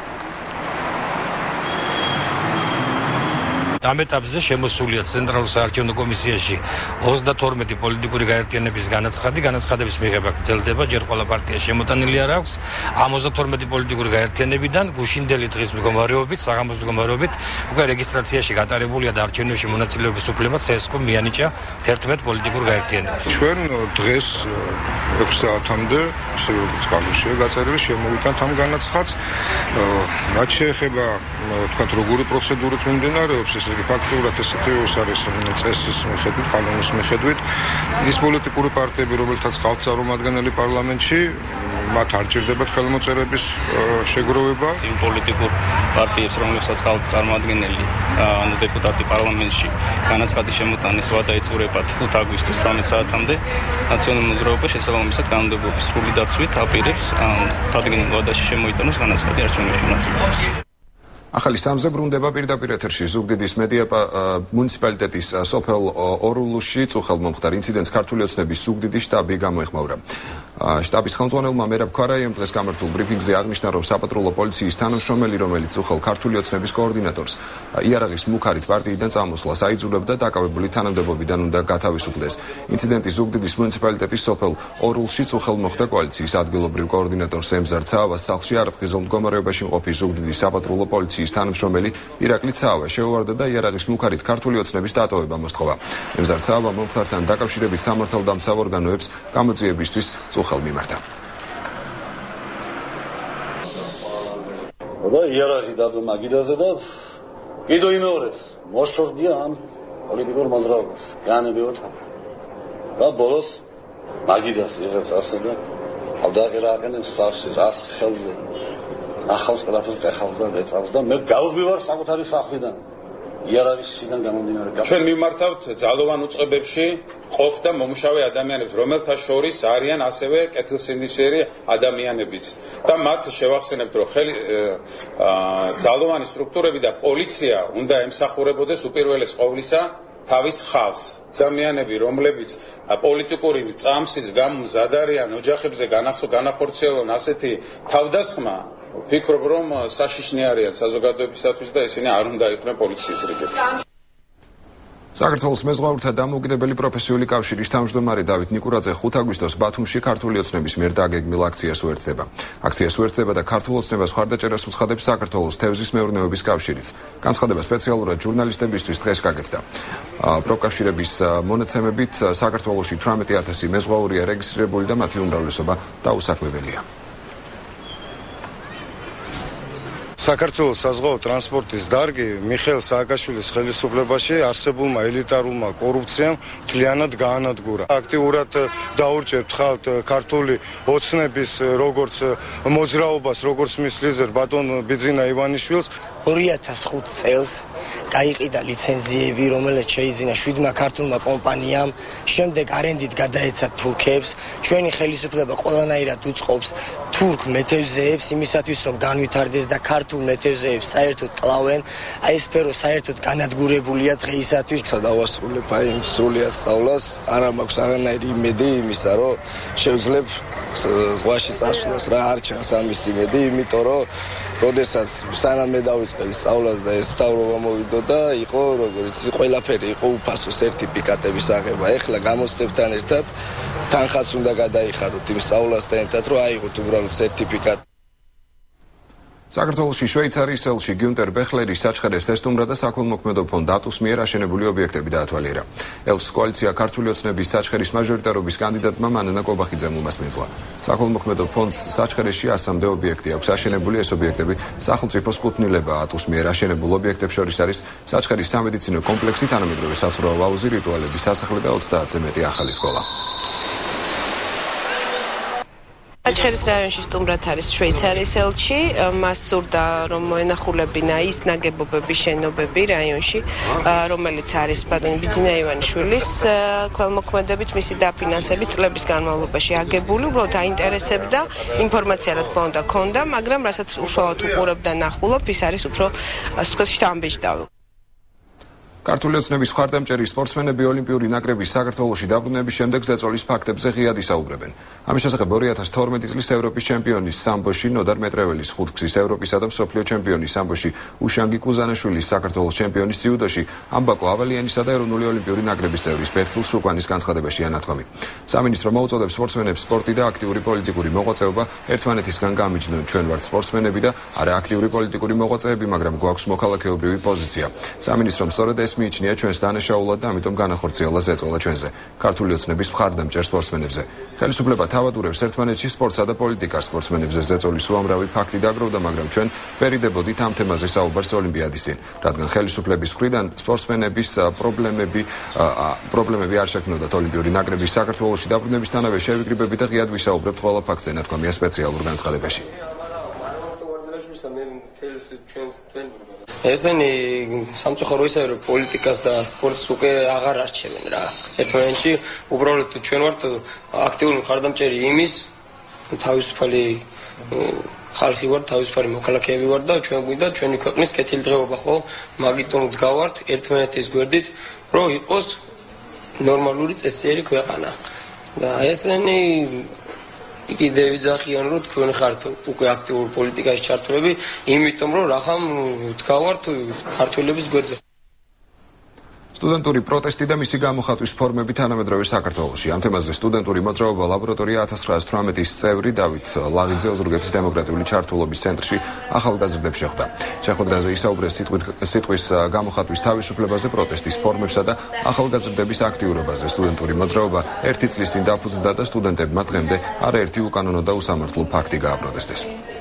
Speaker 16: ამ ეტაპზე შემოსულია ცენტრალურ საარჩევნო კომისიაში ოცდათორმეტი პოლიტიკური გაერთიანების განაცხადი. განაცხადების მიღება გრძელდება, ჯერ ყველა პარტია შემოტანილი არ აქვს. ამ ოცდათორმეტი პოლიტიკური გაერთიანებიდან გუშინდელი დღის მდგომარეობით, საღამოს მდგომარეობით უკვე რეგისტრაციაში გატარებულია და არჩევნებში მონაწილეობის უფლება ცესკომ მიანიჭა თერთმეტ პოლიტიკურ გაერთიანებას.
Speaker 17: ჩვენ დღეს ექვსი საათამდე, ისე როგორც კანონშია გაწერილი, შემოვიტანთ ამ განაცხადს. რაც შეეხება, თქვათ, როგორი პროცედურით მიმდინარეობს ეს ფაქტურად ესეთი არის წესის მიხედვით, კანონის მიხედვით, ის პოლიტიკური პარტიები, რომელთაც ყავთ წარმომადგენელი პარლამენტში, მათ არ ჭირდებათ ხელმოწერების შეგროვება.
Speaker 18: იმ პოლიტიკურ პარტიებს, რომლებსაც ყავთ წარმომადგენელი, ანუ დეპუტატი პარლამენტში, განაცხადის შემოტანის ვადა იწურებათ ხუთ აგვისტოს თვრამეტ საათამდე. ნაციონალური მოძრაობა შესაბამისად კანონმდებლობის სრული დაცვით აპირებს დადგენილ ვადაში შემოიტანოს განაცხადი არჩევნებში მონაწილეობას.
Speaker 1: ახალი სამზე ბრუნდება პირდაპირ ეთერში ზუგდიდის მედია მუნიციპალიტეტის სოფელ ორულუში წუხელმომხდარ ინციდენტს ქართული ოცნების ზუგდიდის შტაბი გამოეხმაურა. შტაბის ხელმძღვანელმა მერაბ ქარაიამ დღეს გამართულ ბრიფინგზე აღნიშნა, რომ საპატრულო პოლიციის თანამშრომელი, რომელიც წუხელ ქართული ოცნების კოორდინატორს იარაღის მუქარით პარტიიდან წამოსვლას აიძულებდა, დაკავებული თანამდებობიდან უნდა გათავისუფლდეს. ინციდენტი ზუგდიდის მუნიციპალიტეტის სოფელ ორულში წუხელმომხდარ კოალიციის ადგილობრივ კოორდინატორს ემზარ ცაავას სახლში არაფხიზელ მდგომარეობაში მყოფი ზუგდიდის საპატრულო პოლიციის თანამშრომელი ირაკლი ცაავა შეუვარდა და იარაღის მუქარით ქართული ოცნების დატოვება მოსთხოვა. ემზარ ცაავა მომხდართან დაკავშირებით სამართალდამცავ ორგანოებს გამოძიებისთვის წუხელ მიმართა.
Speaker 19: და იარაღი დადო მაგიდაზე და კიდო იმეორებს მოშორდია ამ პოლიტიკურ მოძრაობას. განებიოთ და ბოლოს მაგიდას იღებს ასე და ავდაყირაყენებს სახლში რას ხელზე ახალს ყველაფერს ეხავდა ეწავს და მე გავგვივარ საკუთარი სახლიდან იარაღისიდან გამომდინარე.
Speaker 20: ჩვენ მიმართავთ ძალოვან უწყებებში ყოფ და მომუშავე ადამიანებს, რომელთა შორის არიან ასევე კეთილსინდისიერი ადამიანებიც. და მათ შევახსენებთ, რომ ხელი ძალოვანი სტრუქტურები და პოლიცია უნდა ემსახურებოდეს უპირველეს ყოვლისა თავის ხალხს. ადამიანები, რომლებიც პოლიტიკური წამსის გამო მზად არიან ოჯახებზე განახორციელონ ასეთი თავდასხმა, ვფიქრობ, რომ საშიშნი არიან საზოგადოებისათვის და ისინი არ უნდა იყვნენ პოლიციის რიგებში.
Speaker 1: საქართველოს მეზღვაურთა დამოუკიდებელი პროფესიული კავშირის თავმჯდომარე დავით ნიკურაძე ხუთ აგვისტოს ბათუმში ქართული ოცნების მიერ დაგეგმილ აქციას უერთდება. აქციას უერთდება და ქართულ ოცნებას მხარდაჭერას უცხადებს საქართველოს თევზის მეურნეობის კავშირიც. განცხადება სპეციალურად ჟურნალისტებისთვის დღეს გაკეთდა. პროფკავშირების მონაცემებით საქართველოში თვრამეტი ათასი მეზღვაურია რეგისტრირებული და მათი უმრავლესობა დაუსაქმებელია.
Speaker 21: საქართველოს საზღვაო ტრანსპორტის დარგი მიხეილ სააკაშვილის ხელისუფლებაში არსებულმა ელიტარულმა კორუფციამ მთლიანად გაანადგურა. აქტიურად დაურჭებთ ხალხ ქართული ოცნების როგორც მოძრაობას, როგორც მის ლიდერ ბატონ ბიძინა ივანიშვილს.
Speaker 22: ორი ათას ხუთ წელს გაიყიდა ლიცენზიები, რომელიც შეიძინა შვიდმა ქართულმა კომპანიამ, შემდეგ არენდით გადაეცა თურქებს. ჩვენი ხელისუფლება ყველანაირად უწყობს თურქ მეთევზეებს იმისათვის, რომ განვითარდეს და ქართულ მეთევზეებს საერთოდ კლავენ. აი ეს სფერო საერთოდ განადგურებულია დღეისათვის.
Speaker 23: სადავასრულებ აი იმ სრულიად სწავლას, არ მაქვს არანაირი იმედი იმისა, რომ შევძლებ ზღვაში წასვლას რა არ ჩანს ამის იმედი, იმიტომ რომ როდესაც სანამ მე დავიწყე სწავლას და ეს მთავრობა მოვიდო და იყო როგორც ყველაფერი იყო უფასო სერტიფიკატების აღება. ეხლა გამოცდებთან ერთად თანხაც უნდა გადაიხადოთ იმ სწავლასთან ერთად, რომ აიღოთ უბრალოდ სერტიფიკატი.
Speaker 1: საქართველოში შვეიცარიის ელჩი გიუნტერ ბეხლერის საჩხერეს ესტუმრა და საქველმოქმედო ფონდ დატუს მიერ აშენებული ობიექტები დაათვალიერა. ელჩს კოალიცია ქართული ოცნების საჩხერის მაჟორიტარობის კანდიდატმა მანანა კობახიძემ უმასპინძლა. საქველმოქმედო ფონდს საჩხერეში ასამდე ობიექტი აქვს აშენებული. ეს ობიექტები სახელმწიფოს კუთვნილებაა. ატუს მიერ აშენებულ ობიექტებს შორის არის საჩხერის სამედიცინო კომპლექსი, თანამედროვე საცურაო აუზი, რიტუალების სასახლე და ოცდაათზე მეტი ახალი სკოლა.
Speaker 24: საჩხერის რაიონში სტუმრად არის შვეიცარიის ელჩი. მას სურდა, რომ მოენახულებინა ის ნაგებობები, შენობები რაიონში, რომელიც არის ბატონ ბიძინა ივანიშვილის ქველმოქმედებით, მისი დაფინანსებით წლების განმავლობაში აგებული. უბრალოდ აინტერესებდა, ინფორმაცია რა თქმა უნდა ქონდა, მაგრამ რასაც უშუალოდ უყურებდა ნახულობ, ის არის უფრო ასე ვთქვათ შთამბეჭდავი.
Speaker 1: ქართული ოცნების მხარდამჭერი სპორტსმენები ოლიმპიური ნაკრების საქართველოში დაბრუნების შემდეგ ზეწოლის ფაქტებზე ღიად ისაუბრებენ. ამის შესახებ ორი ათას თორმეტი წლის ევროპის ჩემპიონის სამბოში ნოდარ მეტრეველის ხუთგზის ევროპისა და მსოფლიო ჩემპიონის სამბოში უშანგი კუზანაშვილის საქართველოს ჩემპიონის ციუდოში ამბაკო ავალიანისა და ეროვნული ოლიმპიური ნაკრების წევრის პეტრილ შუკვანის განცხადებაში ანათქვამი. სამინისტრო მოუწოდებს სპორტსმენებს სპორტი და აქტიური პოლიტიკური მოღვაწეობა ერთმანეთისგან გამიჯნონ. ჩვენ ვართ სპორტსმენები და არა აქტიური პოლიტიკური მოღვაწეები, მაგრამ გვაქვს მოქალაქეობრივი პოზიცია. სამინისტრომ სწორედ ეს მიიჩნია ჩვენს დანაშაულად და ამიტომ განახორციელა ზეწოლა ჩვენზე. ქართული ოცნების მხარდამჭერ სპორტსმენებზე. ხელისუფლება თავადურებს ერთმანეთში სპორტსა და პოლიტიკას. სპორტსმენებზე ზეწოლის უამრავი ფაქტი დაგროვდა, მაგრამ ჩვენ ვერიდებოდით ამ თემაზე საუბარს ოლიმპიადის წინ, რადგან ხელისუფლების მხრიდან სპორტსმენების პრობლემები პრობლემები არ შექმნოდათ ოლიმპიური ნაკრების საქართველოში დაბრუნებისთანავე შევიკრიბებით და ღიად ვისაუბრებთ ყველა ფაქტზე, ნათქვამია სპეციალურ განცხადებაში.
Speaker 23: ესენი სამწუხარო ისე რომ პოლიტიკას და სპორტს უკვე აღარ არჩევენ რა. ერთმანეთში უბრალოდ ჩვენ ვართ აქტიური მხარდამჭერი იმის, თავისუფალი ხალხი ვართ, თავისუფალი მოქალაქეები ვართ და ჩვენ გვინდა ჩვენი ქვეყნის კეთილდღეობა, ხო? მაგიტომ ვდგავართ ერთმანეთის გვერდით, რომ იყოს ნორმალური წესიერი ქვეყანა. და ესენი კიდევ ვიძახიან, რომ თქვენ ხართ უკვე აქტიურ პოლიტიკაში ჩართულები, იმიტომ რომ რახამ ვდგავართ ქართველების გვერდზე.
Speaker 1: სტუდენტური პროტესტი და მისი გამოხატვის ფორმები თანამედროვე საქართველოში. ამ თემაზე სტუდენტური მოძრაობა ლაბორატორია ათას ცხრაას თვრამეტის წევრი დავით ლაღიძე ოზურგეთის დემოკრატიული ჩართულობის ცენტრში ახალგაზრდებს შეხვდა. შეხვედრაზე ისაუბრეს სიტყვის გამოხატვის თავისუფლებაზე, პროტესტის ფორმებსა და ახალგაზრდების აქტიურობაზე. სტუდენტური მოძრაობა ერთი წლის წინ დაფუძნდა და სტუდენტებმა დღემდე არაერთი უკანონო და უსამართლო ფაქტი გააპროტესტეს.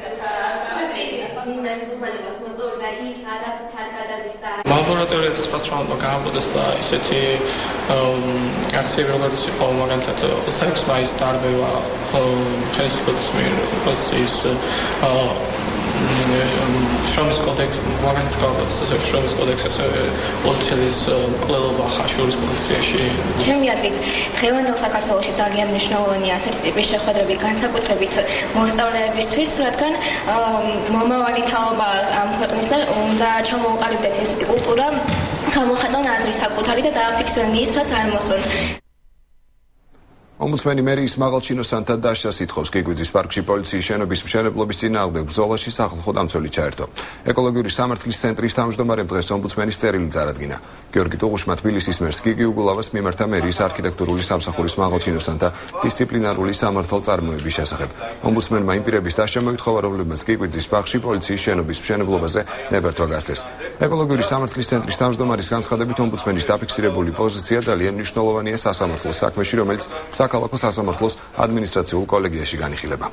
Speaker 25: ლაბორატორიაზე სპეციალურად გააპროტესტა ისეთი აქციები, როგორც იყო მაგალითად ოცდაექვსი მაისს დარბევა ხელისუფლების მიერ ოპოზიციის შრომის კოდექსი, მაგალითად გავაკეთე შრომის კოდექსზე პოლიციის კვლევა ხაშურის პოლიციაში.
Speaker 2: ჩემი აზრით, დღევანდელ საქართველოში ძალიან მნიშვნელოვანია ასეთი ტიპის შეხვედრები, განსაკუთრებით მოსწავლეებისთვის, რადგან მომავალი თაობა ამ ქვეყნის და უნდა ჩამოუყალიბდეთ ეს კულტურა, გამოხატონ აზრი საკუთარი და დააფიქსირონ ის, რაც არ მოსწონთ.
Speaker 1: ომბუდსმენი მერიის მაღალჩინოსანთა დასჯას ითხოვს გიგვიძის პარკში პოლიციის შენობის მშენებლობის წინააღმდეგ ბრძოლაში სახალხო დამცველი ჩაერთო. ეკოლოგიური სამართლის ცენტრის თავმჯდომარემ დღეს ომბუდსმენის წერილი წარადგინა. გიორგი ტუღუშმა თბილისის მერს გიგი უგულავას მიმართა მერიის არქიტექტურული სამსახურის მაღალჩინოსანთა დისციპლინარული სამართალწარმოების შესახებ. ომბუდსმენმა იმ პირების დასჯა მოითხოვა, რომლებმაც გიგვიძის პარკში პოლიციის შენობის მშენებლობაზე ნებართვა გასცეს. ეკოლოგიური სამართლის ცენტრის თავმჯდომარის განცხადებით ომბუდსმენის დაფიქსირებული პოზიცია ძალიან მნიშვნელოვანია სასამართლოს საქმეში, რომელიც საქალაქო სასამართლოს ადმინისტრაციულ კოლეგიაში განიხილება.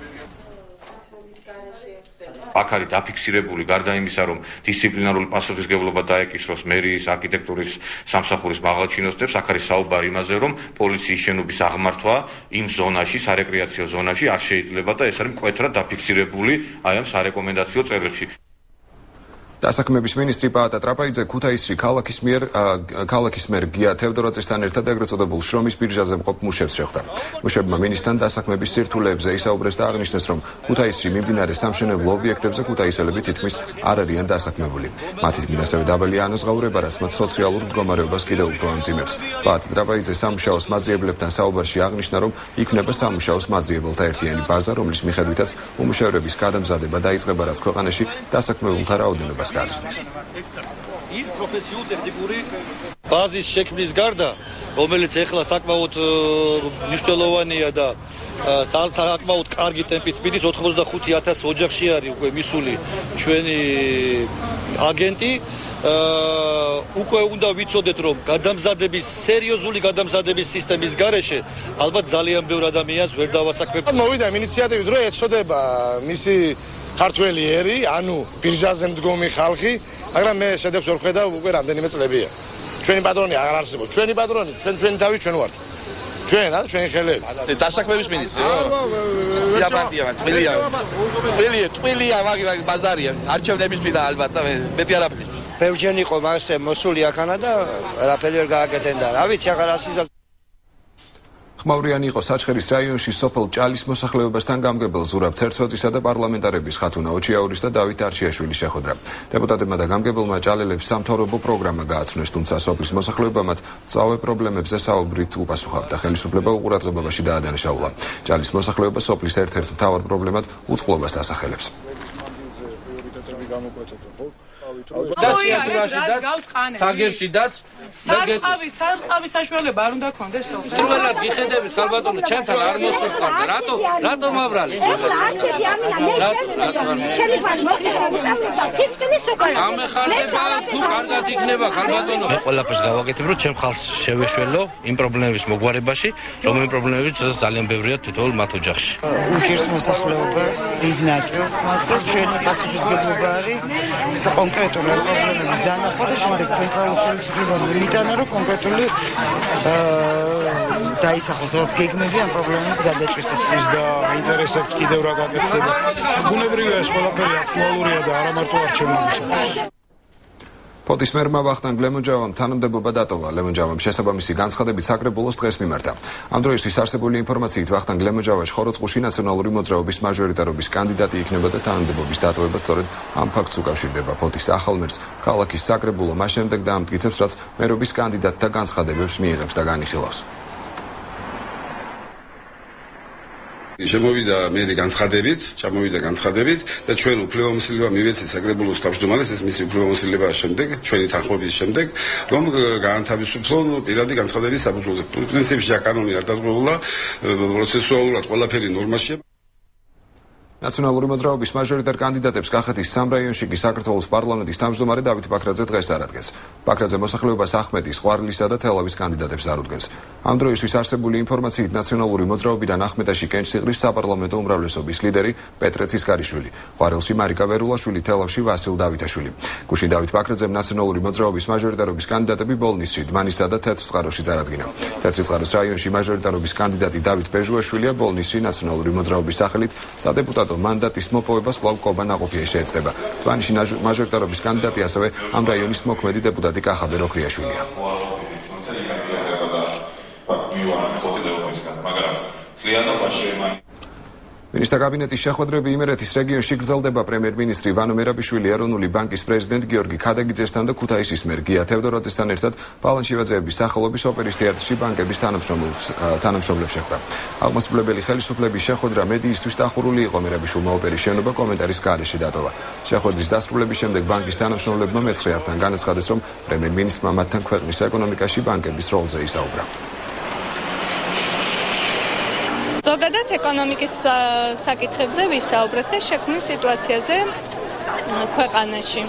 Speaker 3: აქ არის დაფიქსირებული გარდა იმისა, რომ დისციპლინარული პასუხისმგებლობა დაეკისროს მერიის არქიტექტურის სამსახურის მაღალჩინოსნებს, აქ არის საუბარი იმაზე, რომ პოლიციის შენობის აღმართვა იმ ზონაში, სარეკრეაციო ზონაში არ შეიძლება და ეს არის მკვეთრად დაფიქსირებული აი ამ სარეკომენდაციო წერილში. დასაქმების მინისტრი პაატა ტრაპაიძე ქუთაისში ქალაქის მიერ ქალაქის მერ გია თევდორაძესთან ერთად ეგრეთ წოდებულ შრომის ბირჟაზე მყოფ მუშებს შეხვდა. მუშებმა მინისტრთან დასაქმების სირთულეებზე ისაუბრეს და აღნიშნეს, რომ ქუთაისში მიმდინარე სამშენებლო ობიექტებზე ქუთაისელები თითქმის არ არიან დასაქმებული. მათი თქმით ასევე დაბალია ანაზღაურება, რაც მათ სოციალურ მდგომარეობას კიდევ უფრო ამძიმებს. პაატა ტრაპაიძე სამუშაოს მაძიებლებთან საუბარში აღნიშნა, რომ იქნება სამუშაოს მაძიებელთა ერთიანი ბაზა, რომლის მიხედვითაც უმუშევრების გადამზადება დაიწყება, რაც ქვეყანაში დასაქმებულთა რაოდენობას გაზრდის.
Speaker 5: ის პროფესიულ ტექნიკური ბაზის შექმნის გარდა, რომელიც ეხლა საკმაოდ მნიშვნელოვანია და საკმაოდ კარგი ტემპით მიდის, ოცდახუთი ათასი ოჯახში არის უკვე მისული ჩვენი აგენტი. უკვე უნდა ვიცოდეთ, რომ გადამზადების სერიოზული გადამზადების სისტემის გარეშე ალბათ ძალიან ბევრ ადამიანს ვერ დავასაქმებთ.
Speaker 6: მოვიდა ინიციატივით, რომ ეცოდება მისი ქართველი ერი, ანუ ბირჟაზე მდგომი ხალხი, მაგრამ მე შედევს ვერ ხედავ უკვე რამდენიმე წლებია. ჩვენი პატრონი აღარ არსებობს. ჩვენი პატრონი, ჩვენ ჩვენი თავი ჩვენ ვართ. ჩვენ რა, ჩვენი ხელები.
Speaker 7: დასაქმების მინისტრი, ხო? სიაპარტია, ტყილია. ტყილია, ტყილია, მაგი მაგი ბაზარია. არჩევნების მიდა ალბათ და მეტი არაფერი.
Speaker 5: ბევრჯერ იყო მასე მოსული აქანა და რაფერი ვერ გააკეთენ და რა ვიცი, აღარ ასიზა.
Speaker 1: ხმაურიანი იყო საჩხერის რაიონში სოფელ ჭალის მოსახლეობასთან გამგებელ ზურაბ ცერცვაძისა და პარლამენტარების ხათუნა ოჩიაურის და დავით არჩიაშვილის შეხვედრა. დეპუტატებმა და გამგებელმა ჭალელებს სამთავრობო პროგრამა გააცნეს, თუმცა სოფლის მოსახლეობა მათ მწვავე პრობლემებზე საუბრით უპასუხავდა. ხელისუფლება უყურადღებობაში დაადანაშაულა. ჭალის მოსახლეობა სოფლის ერთ-ერთ მთავარ პრობლემად უწყლობას ასახელებს.
Speaker 26: საგერშიდაც სარწყავი სარწყავი საშუალება არ უნდა გქონდეს სოფლში. დროულად გიხედები ხალბატონო, ჩემთან არ მოსულყავდა. რატო რატო მავრალი? არქეთი ამინა მე ჩემი ფარი მოხდა სიტყვის უკან. ამეხარება თუ კარგად იქნება ხალბატონო.
Speaker 16: მე ყველაფერს გავაკეთებ, რომ ჩემ ხალხს შევეშველო იმ პრობლემების მოგვარებაში, რომ იმ პრობლემებიც ძალიან ბევრია თითოეულ მათ ოჯახში.
Speaker 27: უჭირს მოსახლეობას დიდ ნაწილს, მაგრამ ჩვენი პასუხისმგებლობა არის კონკრეტული პრობლემების დანახვა და შემდეგ ცენტრალურ ხელისუფლებამ მიტანა, რომ კონკრეტული დაისახოს რაც გეგმები ამ პრობლემების გადაჭრისათვის
Speaker 6: და ინტერესებს კიდევ რა გაკეთდება. ბუნებრივია ეს ყველაფერი აქტუალურია და არა მარტო არჩევნებისათვის.
Speaker 1: ფოთის მერმა ვახტანგ ლემონჯავამ თანამდებობა დატოვა. ლემონჯავამ შესაბამისი განცხადებით საკრებულოს დღეს მიმართა. ამ დროისთვის არსებული ინფორმაციით ვახტანგ ლემონჯავა ხოროწყუში ნაციონალური მოძრაობის მაჟორიტარობის კანდიდატი იქნება და თანამდებობის დატოვება სწორედ ამ ფაქტს უკავშირდება. ფოთის ახალ მერს ქალაქის საკრებულო მას შემდეგ დაამტკიცებს, რაც მერობის კანდიდატთა განცხადებებს მიიღებს და განიხილავს.
Speaker 28: შემოვიდა მერი განცხადებით, ჩამოვიდა განცხადებით და ჩვენ უფლებამოსილება მივეცეთ საკრებულოს თავმჯდომარეს, ეს მისი უფლებამოსილება შემდეგ, ჩვენი თანხმობის შემდეგ, რომ გაანთავისუფლონ პირადი განცხადების საფუძველზე. პრინციპში კანონი არ დარღვეულა, პროცესუალურად ყველაფერი ნორმაშია. ნაციონალური მოძრაობის მაჟორიტარ კანდიდატებს კახეთის სამ რაიონში კი საქართველოს პარლამენტის თავმჯდომარე დავით ბაქრაძე დღეს წარადგენს. ბაქრაძე მოსახლეობას ახმეტის, ყვარლისა და თელავის კანდიდატებს წარუდგენს. ამ დროისთვის არსებული ინფორმაციით ნაციონალური მოძრაობიდან ახმეტაში კენჭსიღრის საპარლამენტო უმრავლესობის ლიდერი პეტრე ცისკარიშვილი, ყვარელში მარიკა ვერულაშვილი, თელავში ვასილ დავითაშვილი. გუშინ დავით ბაქრაძემ ნაციონალური მოძრაობის მაჟორიტარობის კანდიდატები ბოლნისში, დმანისსა და თეთრწყაროში წარადგინა. თეთრწყაროს რაიონში მაჟორიტარობის კანდიდატი დავით ბეჟუაშვილია, ბოლნისში ნაციონალური მოძრაობის სახელით სადეპუტატო
Speaker 1: საპარლამენტო მანდატის მოპოვებას კვლავ კობა ნაყოფიე შეეცდება. თვალში მაჟორიტარობის კანდიდატი ასევე ამ რაიონის მოქმედი დეპუტატი კახაბე როქრიაშვილია. მინისტრთა კაბინეტის შეხვედრები იმერეთის რეგიონში გრძელდება. პრემიერ-მინისტრი ვანო მერაბიშვილი ეროვნული ბანკის პრეზიდენტ გიორგი ქადაგიძესთან და ქუთაისის მერ გია თევდორაძესთან ერთად ბალანჩივაძეების სახელობის ოპერის თეატრში ბანკების თანამშრომლებს შეხვდა. აღმასრულებელი ხელისუფლების შეხვედრა მედიისთვის დახურული იყო. მერაბიშვილმა ოპერის შენობა კომენტარის გარეშე დატოვა. შეხვედრის დასრულების შემდეგ ბანკის თანამშრომლებმა მეცხრეებთან განაცხადეს, რომ პრემიერ-მინისტრმა მათთან ქვეყნის ეკონომიკაში ბანკების როლზე ისაუბრა.
Speaker 4: ზოგადად ეკონომიკის საკითხებზე ვისაუბრეთ და შექმნის სიტუაციაზე ქვეყანაში.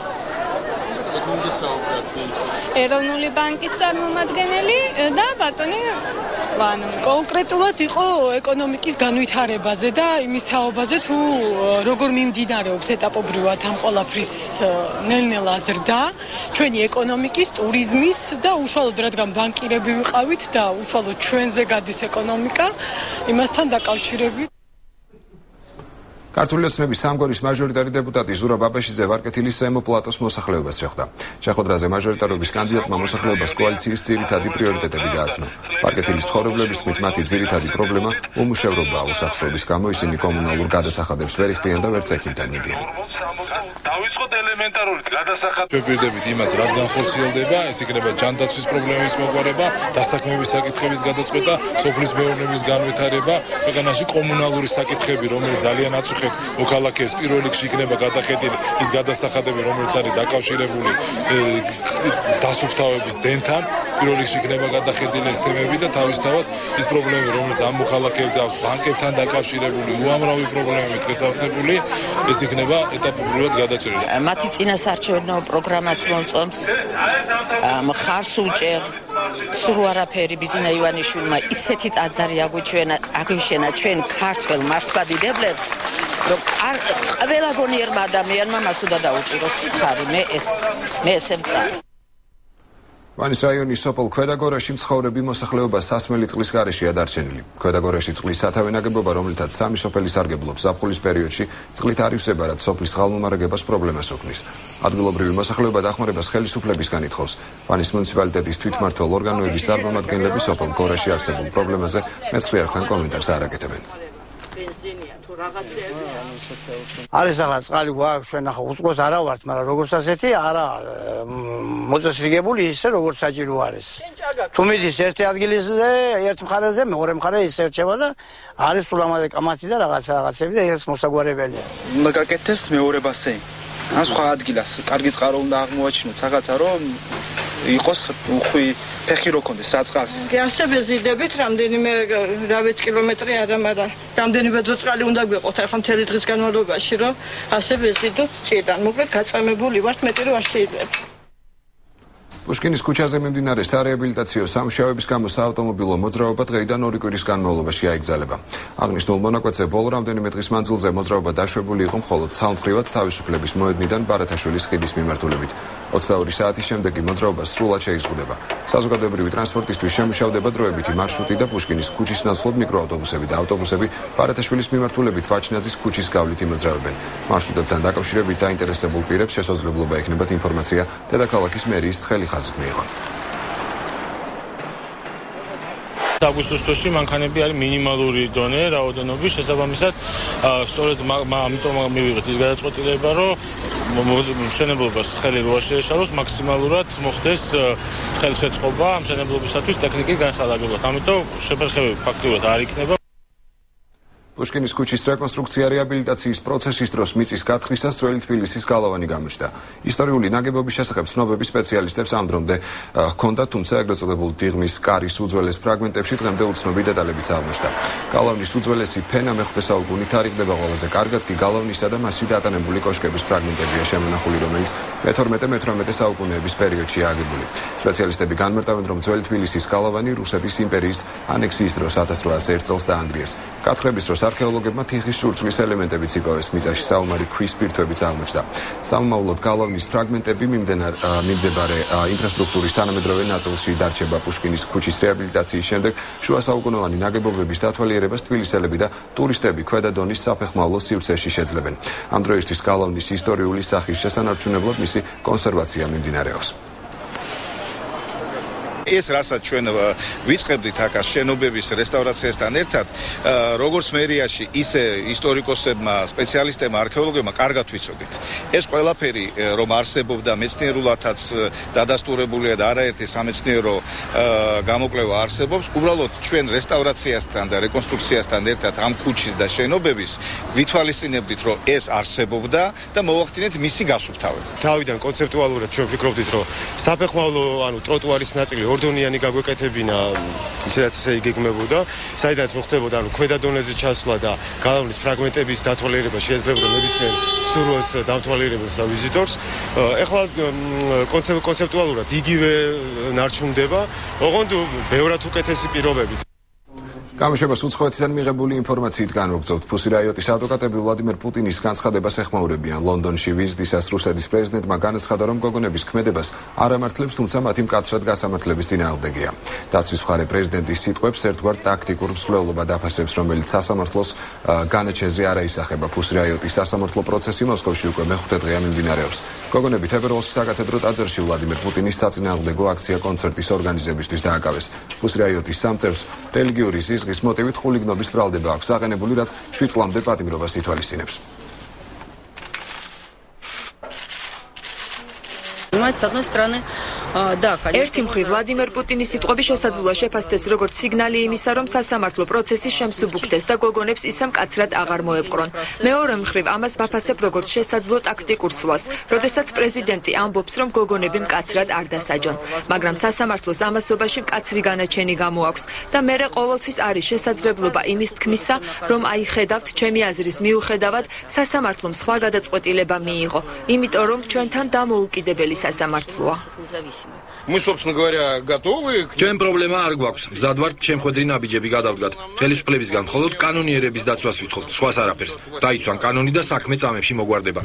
Speaker 4: ეროვნული ბანკის წარმომადგენელი და ბატონი ვანო.
Speaker 8: კონკრეტულად იყო ეკონომიკის განვითარებაზე და იმის თაობაზე, თუ როგორ მიმდინარეობს ეტაპობრივად ამ ყველაფრის ნელ-ნელა ზრდა, ჩვენი ეკონომიკის, ტურიზმის და უშუალოდ რადგან ბანკირები ვიყავით და უშუალოდ ჩვენზე გადის ეკონომიკა, იმასთან დაკავშირებით.
Speaker 1: ქართული ოცნების სამგორის მაჟორიტარი დეპუტატი ზურაბ აბაშიძე ვარკეთილის ზემო პლატოს მოსახლეობას შეხვდა. შეხვედრაზე მაჟორიტარობის კანდიდატმა მოსახლეობას კოალიციის ძირითადი პრიორიტეტები გააცნო. ვარკეთილის ცხოვრებლების თქმით, მათი ძირითადი პრობლემა უმუშევრობაა. უსახსრობის გამო ისინი კომუნალურ გადასახადებს ვერ იხდიან და ვერც ექიმთან მიდიან.
Speaker 9: დავიწყოთ ელემენტარული გადასახადები. ვეპირდებით იმას, რაც განხორციელდება, ეს იქნება ჯანდაცვის პრობლემების მოგვარება, დასაქმების საკითხების გადაწყვეტა, სოფლის მეურნეობის განვითარება, ქვეყანაში კომუნალური საკითხები, რომელიც ძალიან აწუხებს მოქალაქეებს პირველ რიგში იქნება გადახედილი ის გადასახადები, რომელიც არის დაკავშირებული დასუფთავების დენთან, პირველ რიგში იქნება გადახედილი ეს თემები და თავისთავად ის პრობლემები, რომელიც ამ მოქალაქეებს აქვს ბანკებთან დაკავშირებული, უამრავი პრობლემები დღეს არსებული, ეს იქნება ეტაპობრივად გადაჭრილი.
Speaker 10: მათი წინასაარჩევნო პროგრამას მოწონს, მხარს უჭერ, სულ არაფერი ბიზნა ივანიშვილმა ისეთი ტაძარი აგვიჩვენა, აგვიშენა ჩვენ ქართველ მართლმადიდებლებს, რომ არ ყველა გონიერმა ადამიანმა მას უნდა დაუჭიროს ხარი. მე ეს მე ესე ვწარს.
Speaker 1: ვანის რაიონის სოფელ ქვედაგორაში მცხოვრები მოსახლეობა სასმელი წყლის გარეშეა დარჩენილი. ქვედაგორაში წყლის სათავე ნაგებობა, რომლითაც სამი სოფელი სარგებლობს ზაფხულის პერიოდში, წყლით არ ივსება, რაც სოფლის ღალმომარაგებას პრობლემას უქმნის. ადგილობრივი მოსახლეობა დახმარებას ხელისუფლებისგან ითხოვს. ვანის მუნიციპალიტეტის თვითმმართველ ორგანოების წარმომადგენლები სოფელ გორაში არსებულ პრობლემაზე მეცხრეებთან კომენტარს არ აკეთებენ.
Speaker 11: არის ახლა წყალი გვაქვს, ჩვენ ახლა უწყოს არა ვართ, მაგრამ როგორც ასეთი არა მოწესრიგებული ისე როგორც საჭირო არის. თუ მიდის ერთი ადგილზე, ერთ მხარეზე, მეორე მხარე ისე ერჩება და არის სულამაზე კამათი და რაღაცა რაღაცები და ეს მოსაგვარებელია.
Speaker 12: უნდა გაკეთდეს მეორე ბასეინი. ან სხვა ადგილას, კარგი წყარო უნდა აღმოაჩინოთ, რაღაცა რომ იყოს უხვი ფეხი რო კონდეს რა წყალს.
Speaker 13: კი ასევე ზიდებით რამდენიმე რავეც კილომეტრი არა, მაგრამ რამდენიმე დრო წყალი უნდა გვეყოთ ახლა მთელი დღის განმავლობაში, რომ ასევე ზიდოთ წიდან. მოკლედ გაწამებული ვართ, მეტი რო არ შეიძლება.
Speaker 1: პუშკინის ქუჩაზე მიმდინარე სარეაბილიტაციო სამუშაოების გამო საავტომობილო მოძრაობა დღეიდან ორი კვირის განმავლობაში აიგზავნება. აღნიშნულ მონაკვეთზე ბოლო რამდენიმე დღის მანძილზე მოძრაობა დაშვებული იყო მხოლოდ ცალმხრივად თავისუფლების მოედნიდან ბარათაშვილის ხიდის მიმართულებით. ოცდაორი საათის შემდეგ მოძრაობა სრულად შეიზღუდება. საზოგადოებრივი ტრანსპორტისთვის შემუშავდება დროებითი მარშრუტი და პუშკინის ქუჩის ნაცვლად მიკროავტობუსები და ავტობუსები ბარათაშვილის მიმართულებით ვაჩნაძის ქუჩის გავლით იმოძრავებენ. მარშრუტებთან დაკავშირებით დაინტერესებულ პირებს შესაძლებლობა ექნებათ ინფორმაცია დედაქალაქის მერიის ცხელი ხაზით მიიღონ.
Speaker 18: აგვისტოს თვეში მანქანები არის მინიმალური დონე, რაოდენობის შესაბამისად, სწორედ ამიტომ მივიღეთ ის გადაწყვეტილება, რომ მშენებლობას ხელი რო არ შეეშალოს, მაქსიმალურად მოხდეს ხელშეწყობა ამ მშენებლობისათვის ტექნიკის განსალაგებლად. ამიტომ შეფერხებები ფაქტიურად არ იქნება. პუშკინის ქუჩის რეკონსტრუქცია რეაბილიტაციის პროცესის დროს მიწის გათხრისას ძველი თბილისის გალავანი გამოჩნდა. ისტორიული ნაგებობის შესახებ ცნობები სპეციალისტებს ამ დრომდე ჰქონდა, თუმცა ეგრეთ წოდებულ დიღმის კარის უძველეს ფრაგმენტებში დღემდე უცნობი დეტალებიც აღმოჩნდა. გალავნის უძველესი ფენა მეხუთე საუკუნით თარიღდება, ყველაზე კარგად კი გალავნისა და მასში დატანებული კოშკების ფრაგმენტებია შემონახული, რომელიც მეთორმეტე მეთვრამეტე საუკუნეების პერიოდშია აგებული. სპეციალისტები განმარტავენ, რომ ძველი თბილისის გალავანი რუსეთის იმპერიის ანექსიის დროს ათას რვაასი ერთ წელს დაანგრიეს. გათხრების დროს
Speaker 1: არქეოლოგებმა თიხის ჭურჭლის ელემენტებიც იპოვეს, მიწაში საომარი ქვის პირთვებიც აღმოჩნდა. სამომავლოდ გალავნის ფრაგმენტები მიმდებარე ინფრასტრუქტურის თანამედროვე ნაწილში დარჩება. პუშკინის ქუჩის რეაბილიტაციის შემდეგ შუა საუკუნოვანი ნაგებობების დათვალიერებას თბილისელები და ტურისტები ქვედა დონის საფეხმავლო სივრცეში შეძლებენ. ამ დროისთვის გალავნის ისტორიული სახის შესანარჩუნებლად მისი კონსერვაცია მიმდინარეობს.
Speaker 14: ეს რასაც ჩვენ ვიწყებდით აქ შენობების რესტავრაციასთან ერთად, როგორც მერიაში, ისე ისტორიკოსებმა, სპეციალისტებმა, არქეოლოგებმა კარგად ვიცოდით. ეს ყველაფერი რომ არსებობდა მეცნიერულადაც დადასტურებულია და არაერთი სამეცნიერო გამოკვლევა არსებობს, უბრალოდ ჩვენ რესტავრაციასთან და რეკონსტრუქციასთან ერთად ამ ქუჩის და შენობების ვითვალისწინებდით, რომ ეს არსებობდა და მოვახდინეთ მისი გასუფთავება.
Speaker 15: თავიდან კონცეპტუალურად ჩვენ ვფიქრობდით, რომ საფეხმავლო, ანუ ტროტუარის ნაწილი ორდონიანი გაგვეკეთებინა, ისედაც ესე იგეგმებოდა, საიდანაც მოხდებოდა, ანუ ქვედა დონეზე ჩასვლა და გალავნის ფრაგმენტების დათვალიერება შეეძლებოდა ნებისმიერ სურვილს, დამთვალიერებელს და ვიზიტორს. ეხლა კონცეპტუალურად იგივე ნარჩუნდება, ოღონდ ბევრად უკეთესი პირობებით.
Speaker 1: გამოშვებას უცხოეთიდან მიღებული ინფორმაციით განვაგრძობთ. ფუსირაიოტის ადვოკატები ვლადიმერ პუტინის განცხადებას ეხმაურებიან. ლონდონში ვიზიტისას რუსეთის პრეზიდენტმა განაცხადა, რომ გოგონების ქმედებას არ ამართლებს, თუმცა მათი მკაცრად გასამართლების წინააღმდეგია. დაცვის მხარე პრეზიდენტის სიტყვებს ერთგვარ ტაქტიკურ მსვლელობა დაფასებს, რომელიც სასამართლოს განაჩენზე არ აისახება. ფუსირაიოტის სასამართლო პროცესი მოსკოვში უკვე მეხუთე დღეა მიმდინარეობს. გოგონები თებერვალში საკათედრო ტაძარში ვლადიმერ პუტინის საწინააღმდეგო აქცია კონცერტის ორგანიზებისთვის დააკავეს. ფუსირაიოტის სამწევს რელიგიური ზიზღის მოტივით ხულიგნობის ბრალდება აქვს აღენებული, რაც შვიდ წლამდე პატიმრობას ითვალისწინებს.
Speaker 17: ერთი მხრივ ვლადიმერ პუტინის სიტყვები შესაძლოა შეფასდეს როგორც სიგნალი იმისა, რომ სასამართლო პროცესი შემსუბუქდეს და გოგონებს ისე მკაცრად აღარ მოეპყრონ. მეორე მხრივ ამას ვაფასებ როგორც შესაძლო ტაქტიკურ სვლას, როდესაც პრეზიდენტი ამბობს, რომ გოგონები მკაცრად არ დასაჯონ. მაგრამ სასამართლოს ამასობაში მკაცრი განაჩენი გამოაქვს და მერე ყოველთვის არის შესაძლებლობა იმის თქმისა, რომ აი ხედავთ, ჩემი აზრის მიუხედავად, სასამართლომ სხვა გადაწყვეტილება მიიღო, იმიტომ რომ ჩვენთან დამოუკიდებელი სასამართლოა.
Speaker 7: Мы, собственно говоря, готовы.
Speaker 19: Чем проблема არ გვაქვს. მზად ვართ შემხედრი ნაბიჯები გადავდგათ. ხელისუფლებისგან მხოლოდ კანონიერების დაცვას ვითხოვთ. სხვას არაფერს. დაიცვან კანონი და საქმე წამებში მოგვარდება.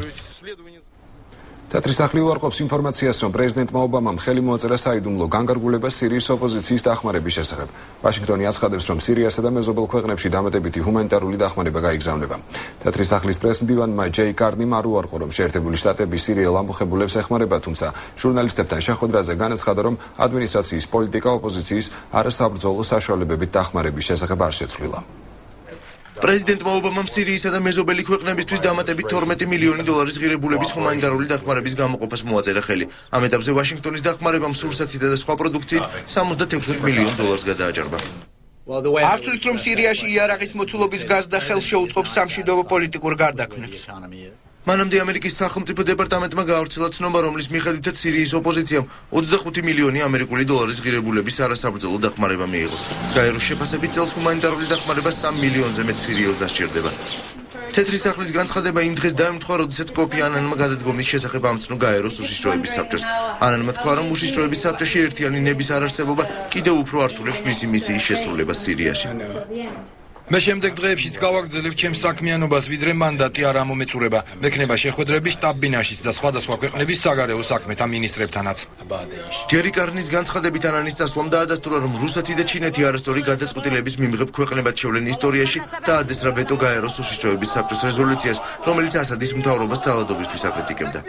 Speaker 1: თეთრი სახლი უარყოფს ინფორმაციას, რომ პრეზიდენტმა ობამამ ხელი მოაწერა საიდუმლო განგარგულებას სირიის ოპოზიციის დახმარების შესახებ. ვაშინგტონი აცხადებს, რომ სირიასა და მეზობელ ქვეყნებში დამატებითი ჰუმანიტარული დახმარება გაიგზავნება. თეთრი სახლის პრესმდივანმა ჯეი კარნიმ არ უარყო, რომ შეერთებული შტატები სირიელ ამბოხებულებს ეხმარება, თუმცა ჟურნალისტებთან შეხვედრაზე განაცხადა, რომ ადმინისტრაციის პოლიტიკა ოპოზიციის არასაბრძოლო საშუალებებით დახმარების შესახებ არ შეცვლილა.
Speaker 20: პრეზიდენტმა ობამამ სირიისა და მეზობელი ქვეყნებისთვის დამატებით თორმეტი მილიონი დოლარის ღირებულების ჰუმანიტარული დახმარების გამოყოფას მოაწერა ხელი. ამ ეტაპზე ვაშინგტონის დახმარებამ სურსათითა და სხვა პროდუქციით სამოცდათექვსმეტ მილიონ დოლარს გადააჭარბა.
Speaker 21: არ თulis რომ სირიაში იარაღის მოცულობის გაზრდა ხელს შეუწყობს სამშვიდობო პოლიტიკურ გარდაქმნებს.
Speaker 20: მანამდე ამერიკის სახელმწიფო დეპარტამენტმა გაავრცელა ცნობა, რომლის მიხედვითაც სირიის ოპოზიციამ ოცდახუთი მილიონი ამერიკული დოლარის ღირებულების არასაბრძოლო დახმარება მიიღო. გაეროს შეფასებით წელს ჰუმანიტარული დახმარება სამ მილიონზე მეტ სირიელს დასჭირდება. თეთრი სახლის განცხადება იმ დღეს დაემთხვა, როდესაც კოფი ანანმა გადადგომის შესახებ ამცნო გაეროს უშიშროების საბჭოს. ანანმა თქვა, რომ უშიშროების საბჭოში ერთიანი ნების არარსებობა კიდევ უფრო ართულებს მისი მისიის შესრულებას სირიაში.
Speaker 19: მე შემდეგ დღეებშიც გავაგრძელებ ჩემს საქმიანობას, ვიდრე მანდატი არ ამომეწურება. მექნება შეხვედრები შტაბ-ბინაშიც და სხვადასხვა ქვეყნების საგარეო საქმეთა მინისტრებთანაც.
Speaker 20: ჯერი კარნის განცხადებით ანანის წასვლამ დაადასტურა, რომ რუსეთი და ჩინეთი არასწორი გადაწყვეტილების მიმღებ ქვეყნებად შევლენ ისტორიაში და ადესრა ვეტო გაეროს უშიშროების საბჭოს რეზოლუციას, რომელიც ასადის მთავრობას ძალადობისთვის აკრიტიკებდა.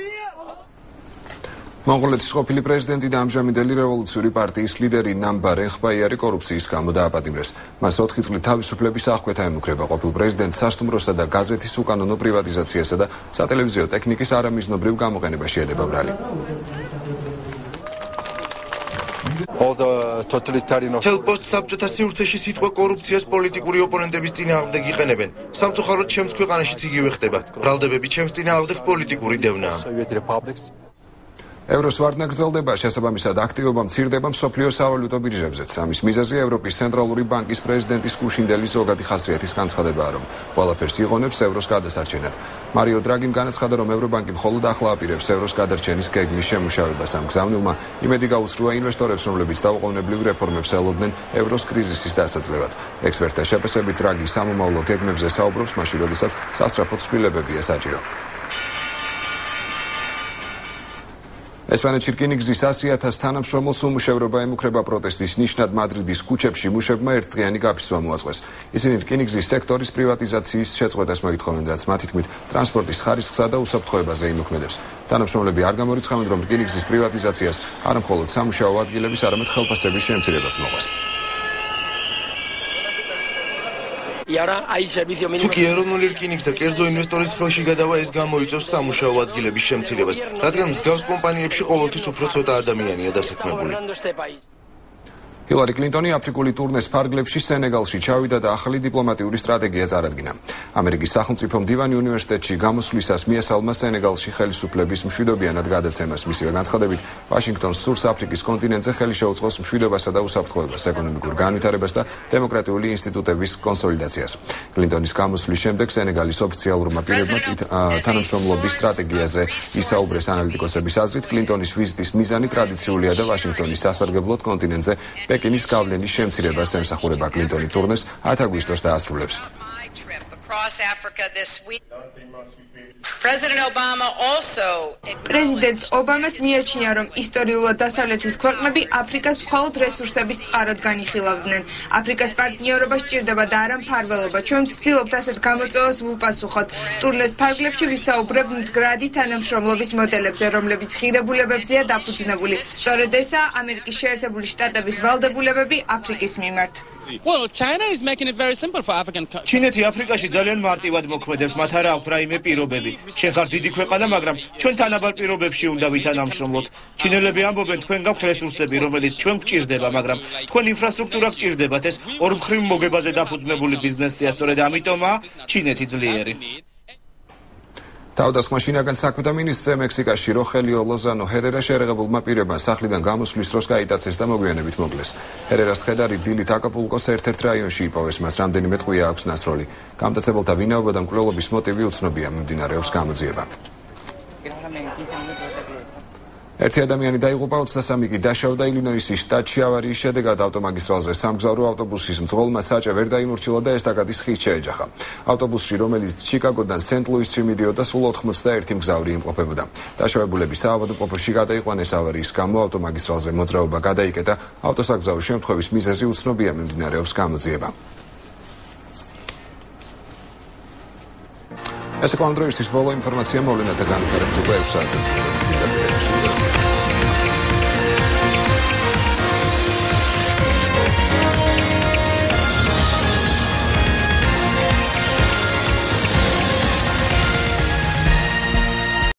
Speaker 1: მონღოლეთის ყოფილი პრეზიდენტი და ამჟამინდელი რევოლუციური პარტიის ლიდერი ნამბარ ენხბაიარი კორუფციის გამო დააპატიმრეს. მას ოთხი წლით თავისუფლების აღკვეთა ემუქრება. ყოფილ პრეზიდენტს სასტუმროსა და გაზეთის უკანონო პრივატიზაციასა და სატელევიზიო ტექნიკის არამიზნობრივ გამოყენებაში ედება ბრალი.
Speaker 20: თელპოსტ საბჭოთა სივრცეში სიტყვა კორუფციას პოლიტიკური ოპონენტების წინააღმდეგ იყენებენ. სამწუხაროდ ჩემს ქვეყანაშიც იგივე ხდება. ბრალდებები ჩემს წინააღმდეგ პოლიტიკური დევნაა.
Speaker 1: ევროს ვარდნა გრძელდება, შესაბამისად აქტივობა მცირდება მსოფლიო სავალუტო ბირჟებზეც. ამის მიზეზია ევროპის ცენტრალური ბანკის პრეზიდენტის კუშინდელის ზოგადი ხასიათის განცხადებაა, რომ ყველაფერს იღონებს ევროს გადასარჩენად. მარიო დრაგიმ განაცხადა, რომ ევრობანკი მხოლოდ ახლა აპირებს ევროს გადარჩენის გეგმის შემუშავებას. ამ გზავნილმა იმედი გაუწრუა ინვესტორებს, რომლებიც დაუყოვნებლივ რეფორმებს ელოდნენ ევროს კრიზისის დასაძლევად. ექსპერტთა შეფასებით დრაგი სამომავლო გეგმებზე საუბრობს, მაშინ როდესაც სასწრაფო ცვლილებებია საჭირო. ესპანეთში რკინიგზის ასი ათას თანამშრომელს უმუშევრობა ემუქრება პროტესტის ნიშნად მადრიდის ქუჩებში მუშებმა ერთდღიანი გაფიცვა მოაწყვეს. ისინი რკინიგზის სექტორის პრივატიზაციის შეწყვეტას მოითხოვენ, რაც მათი თქმით ტრანსპორტის ხარისხსა და უსაფრთხოებაზე იმოქმედებს. თანამშრომლები არ გამორიცხავენ, რომ რკინიგზის პრივატიზაციას არა მხოლოდ სამუშაო ადგილების, არამედ ხელფასების შემცირებას მოყვეს.
Speaker 20: თუკი ეროვნული რკინიგზ და კერძო ინვესტორის ხელში გადავა, ეს გამოიწვევს სამუშაო ადგილების შემცირებას, რადგან მსგავს კომპანიებში ყოველთვის უფრო ცოტა ადამიანია დასაქმებული.
Speaker 1: ჰილარი კლინტონი აფრიკული ტურნეს ფარგლებში სენეგალში ჩავიდა და ახალი დიპლომატიური სტრატეგია წარადგინა. ამერიკის სახელმწიფო მდივანი უნივერსიტეტში გამოსვლისას მიესალმა სენეგალში ხელისუფლების მშვიდობიანად გადაცემას. მისივე განცხადებით, ვაშინგტონს სურს აფრიკის კონტინენტზე ხელი შეუწყოს მშვიდობასა და უსაფრთხოებას, ეკონომიკურ განვითარებას და დემოკრატიული ინსტიტუტების კონსოლიდაციას. კლინტონის გამოსვლის შემდეგ სენეგალის ოფიციალურმა პირებმა თანამშრომლობის სტრატეგიაზე ისაუბრეს. ანალიტიკოსების აზრით, კლინტონის ვიზიტის მიზანი ტრადიციულია და ვაშინგტონის სასარგებლოდ კონტინენტზე პეკინის გავლენის შემცირებას ემსახურება. კლინტონი ტურნეს ათ აგვისტოს დაასრულებს.
Speaker 17: პრეზიდენტ ობამას მიაჩნია, რომ ისტორიულად დასავლეთის ქვეყნები აფრიკას მხოლოდ რესურსების წყაროდ განიხილავდნენ. აფრიკას პარტნიორობა სჭირდება და არა მფარველობა. ჩვენ ვცდილობთ ასეთ გამოწვევას ვუპასუხოთ. ტურნეს ფარგლებში ვისაუბრებთ მდგრადი თანამშრომლობის მოდელებზე, რომლებიც ხირებულებებზეა დაფუძნებული. სწორედ ესაა ამერიკის შეერთებული შტატების ვალდებულებები აფრიკის მიმართ.
Speaker 21: ჩინეთი აფრიკაში ძალიან მარტივად მოქმედებს, მათ არა აქვს რაიმე პირობები. ჩვენ ხართ დიდი ქვეყანა, მაგრამ ჩვენ თანაბარ პირობებში უნდა ვითანამშრომლოთ. ჩინელები ამბობენ, თქვენ გაქვთ რესურსები, რომელიც ჩვენ გვჭირდება, მაგრამ თქვენ ინფრასტრუქტურა გჭირდებათ. ეს ორმხრივ მოგებაზე დაფუძნებული ბიზნესია, სწორედ ამიტომაა ჩინეთი ძლიერი.
Speaker 1: თავდასხმა შინაგან საქმეთა მინისტრზე მექსიკაში როხელიო ლოზანო ჰერერა შეერაღებულმა პირებმა სახლიდან გამოსვლის დროს გაიტაცეს და მოგვიანებით მოკლეს. ჰერერას ხედარი დილით აკაპულკოს ერთ-ერთ რაიონში იპოვეს, მას რამდენიმე ტყვია აქვს ნასროლი. გამტაცებელთა ვინაობა და მკვლელობის მოტივი უცნობია, მიმდინარეობს გამოძიება. ერთი ადამიანი დაიღუპა, ოცდასამი კი დაშავდა ილინოისის შტატში ავარიის შედეგად ავტომაგისტრალზე სამგზავრო ავტობუსის მძღოლმა საჭე ვერ დაიმორჩილა და ესტაკადის ხით შეეჯახა. ავტობუსში, რომელიც ჩიკაგოდან სენტ-ლუისში მიდიოდა, სულ ოთხმოცდაერთი მგზავრი იმყოფებოდა. დაშავებულები საავადმყოფოში გადაიყვანეს. ავარიის გამო ავტომაგისტრალზე მოძრაობა გადაიკეტა. ავტოსაგზაო შემთხვევის მიზეზი უცნობია, მიმდინარეობს გამოძიება. ეს იყო ამ დროისთვის ბოლო ინფორმაცია, მოვლენათა განვითარებით უკვე ექვს საათზე.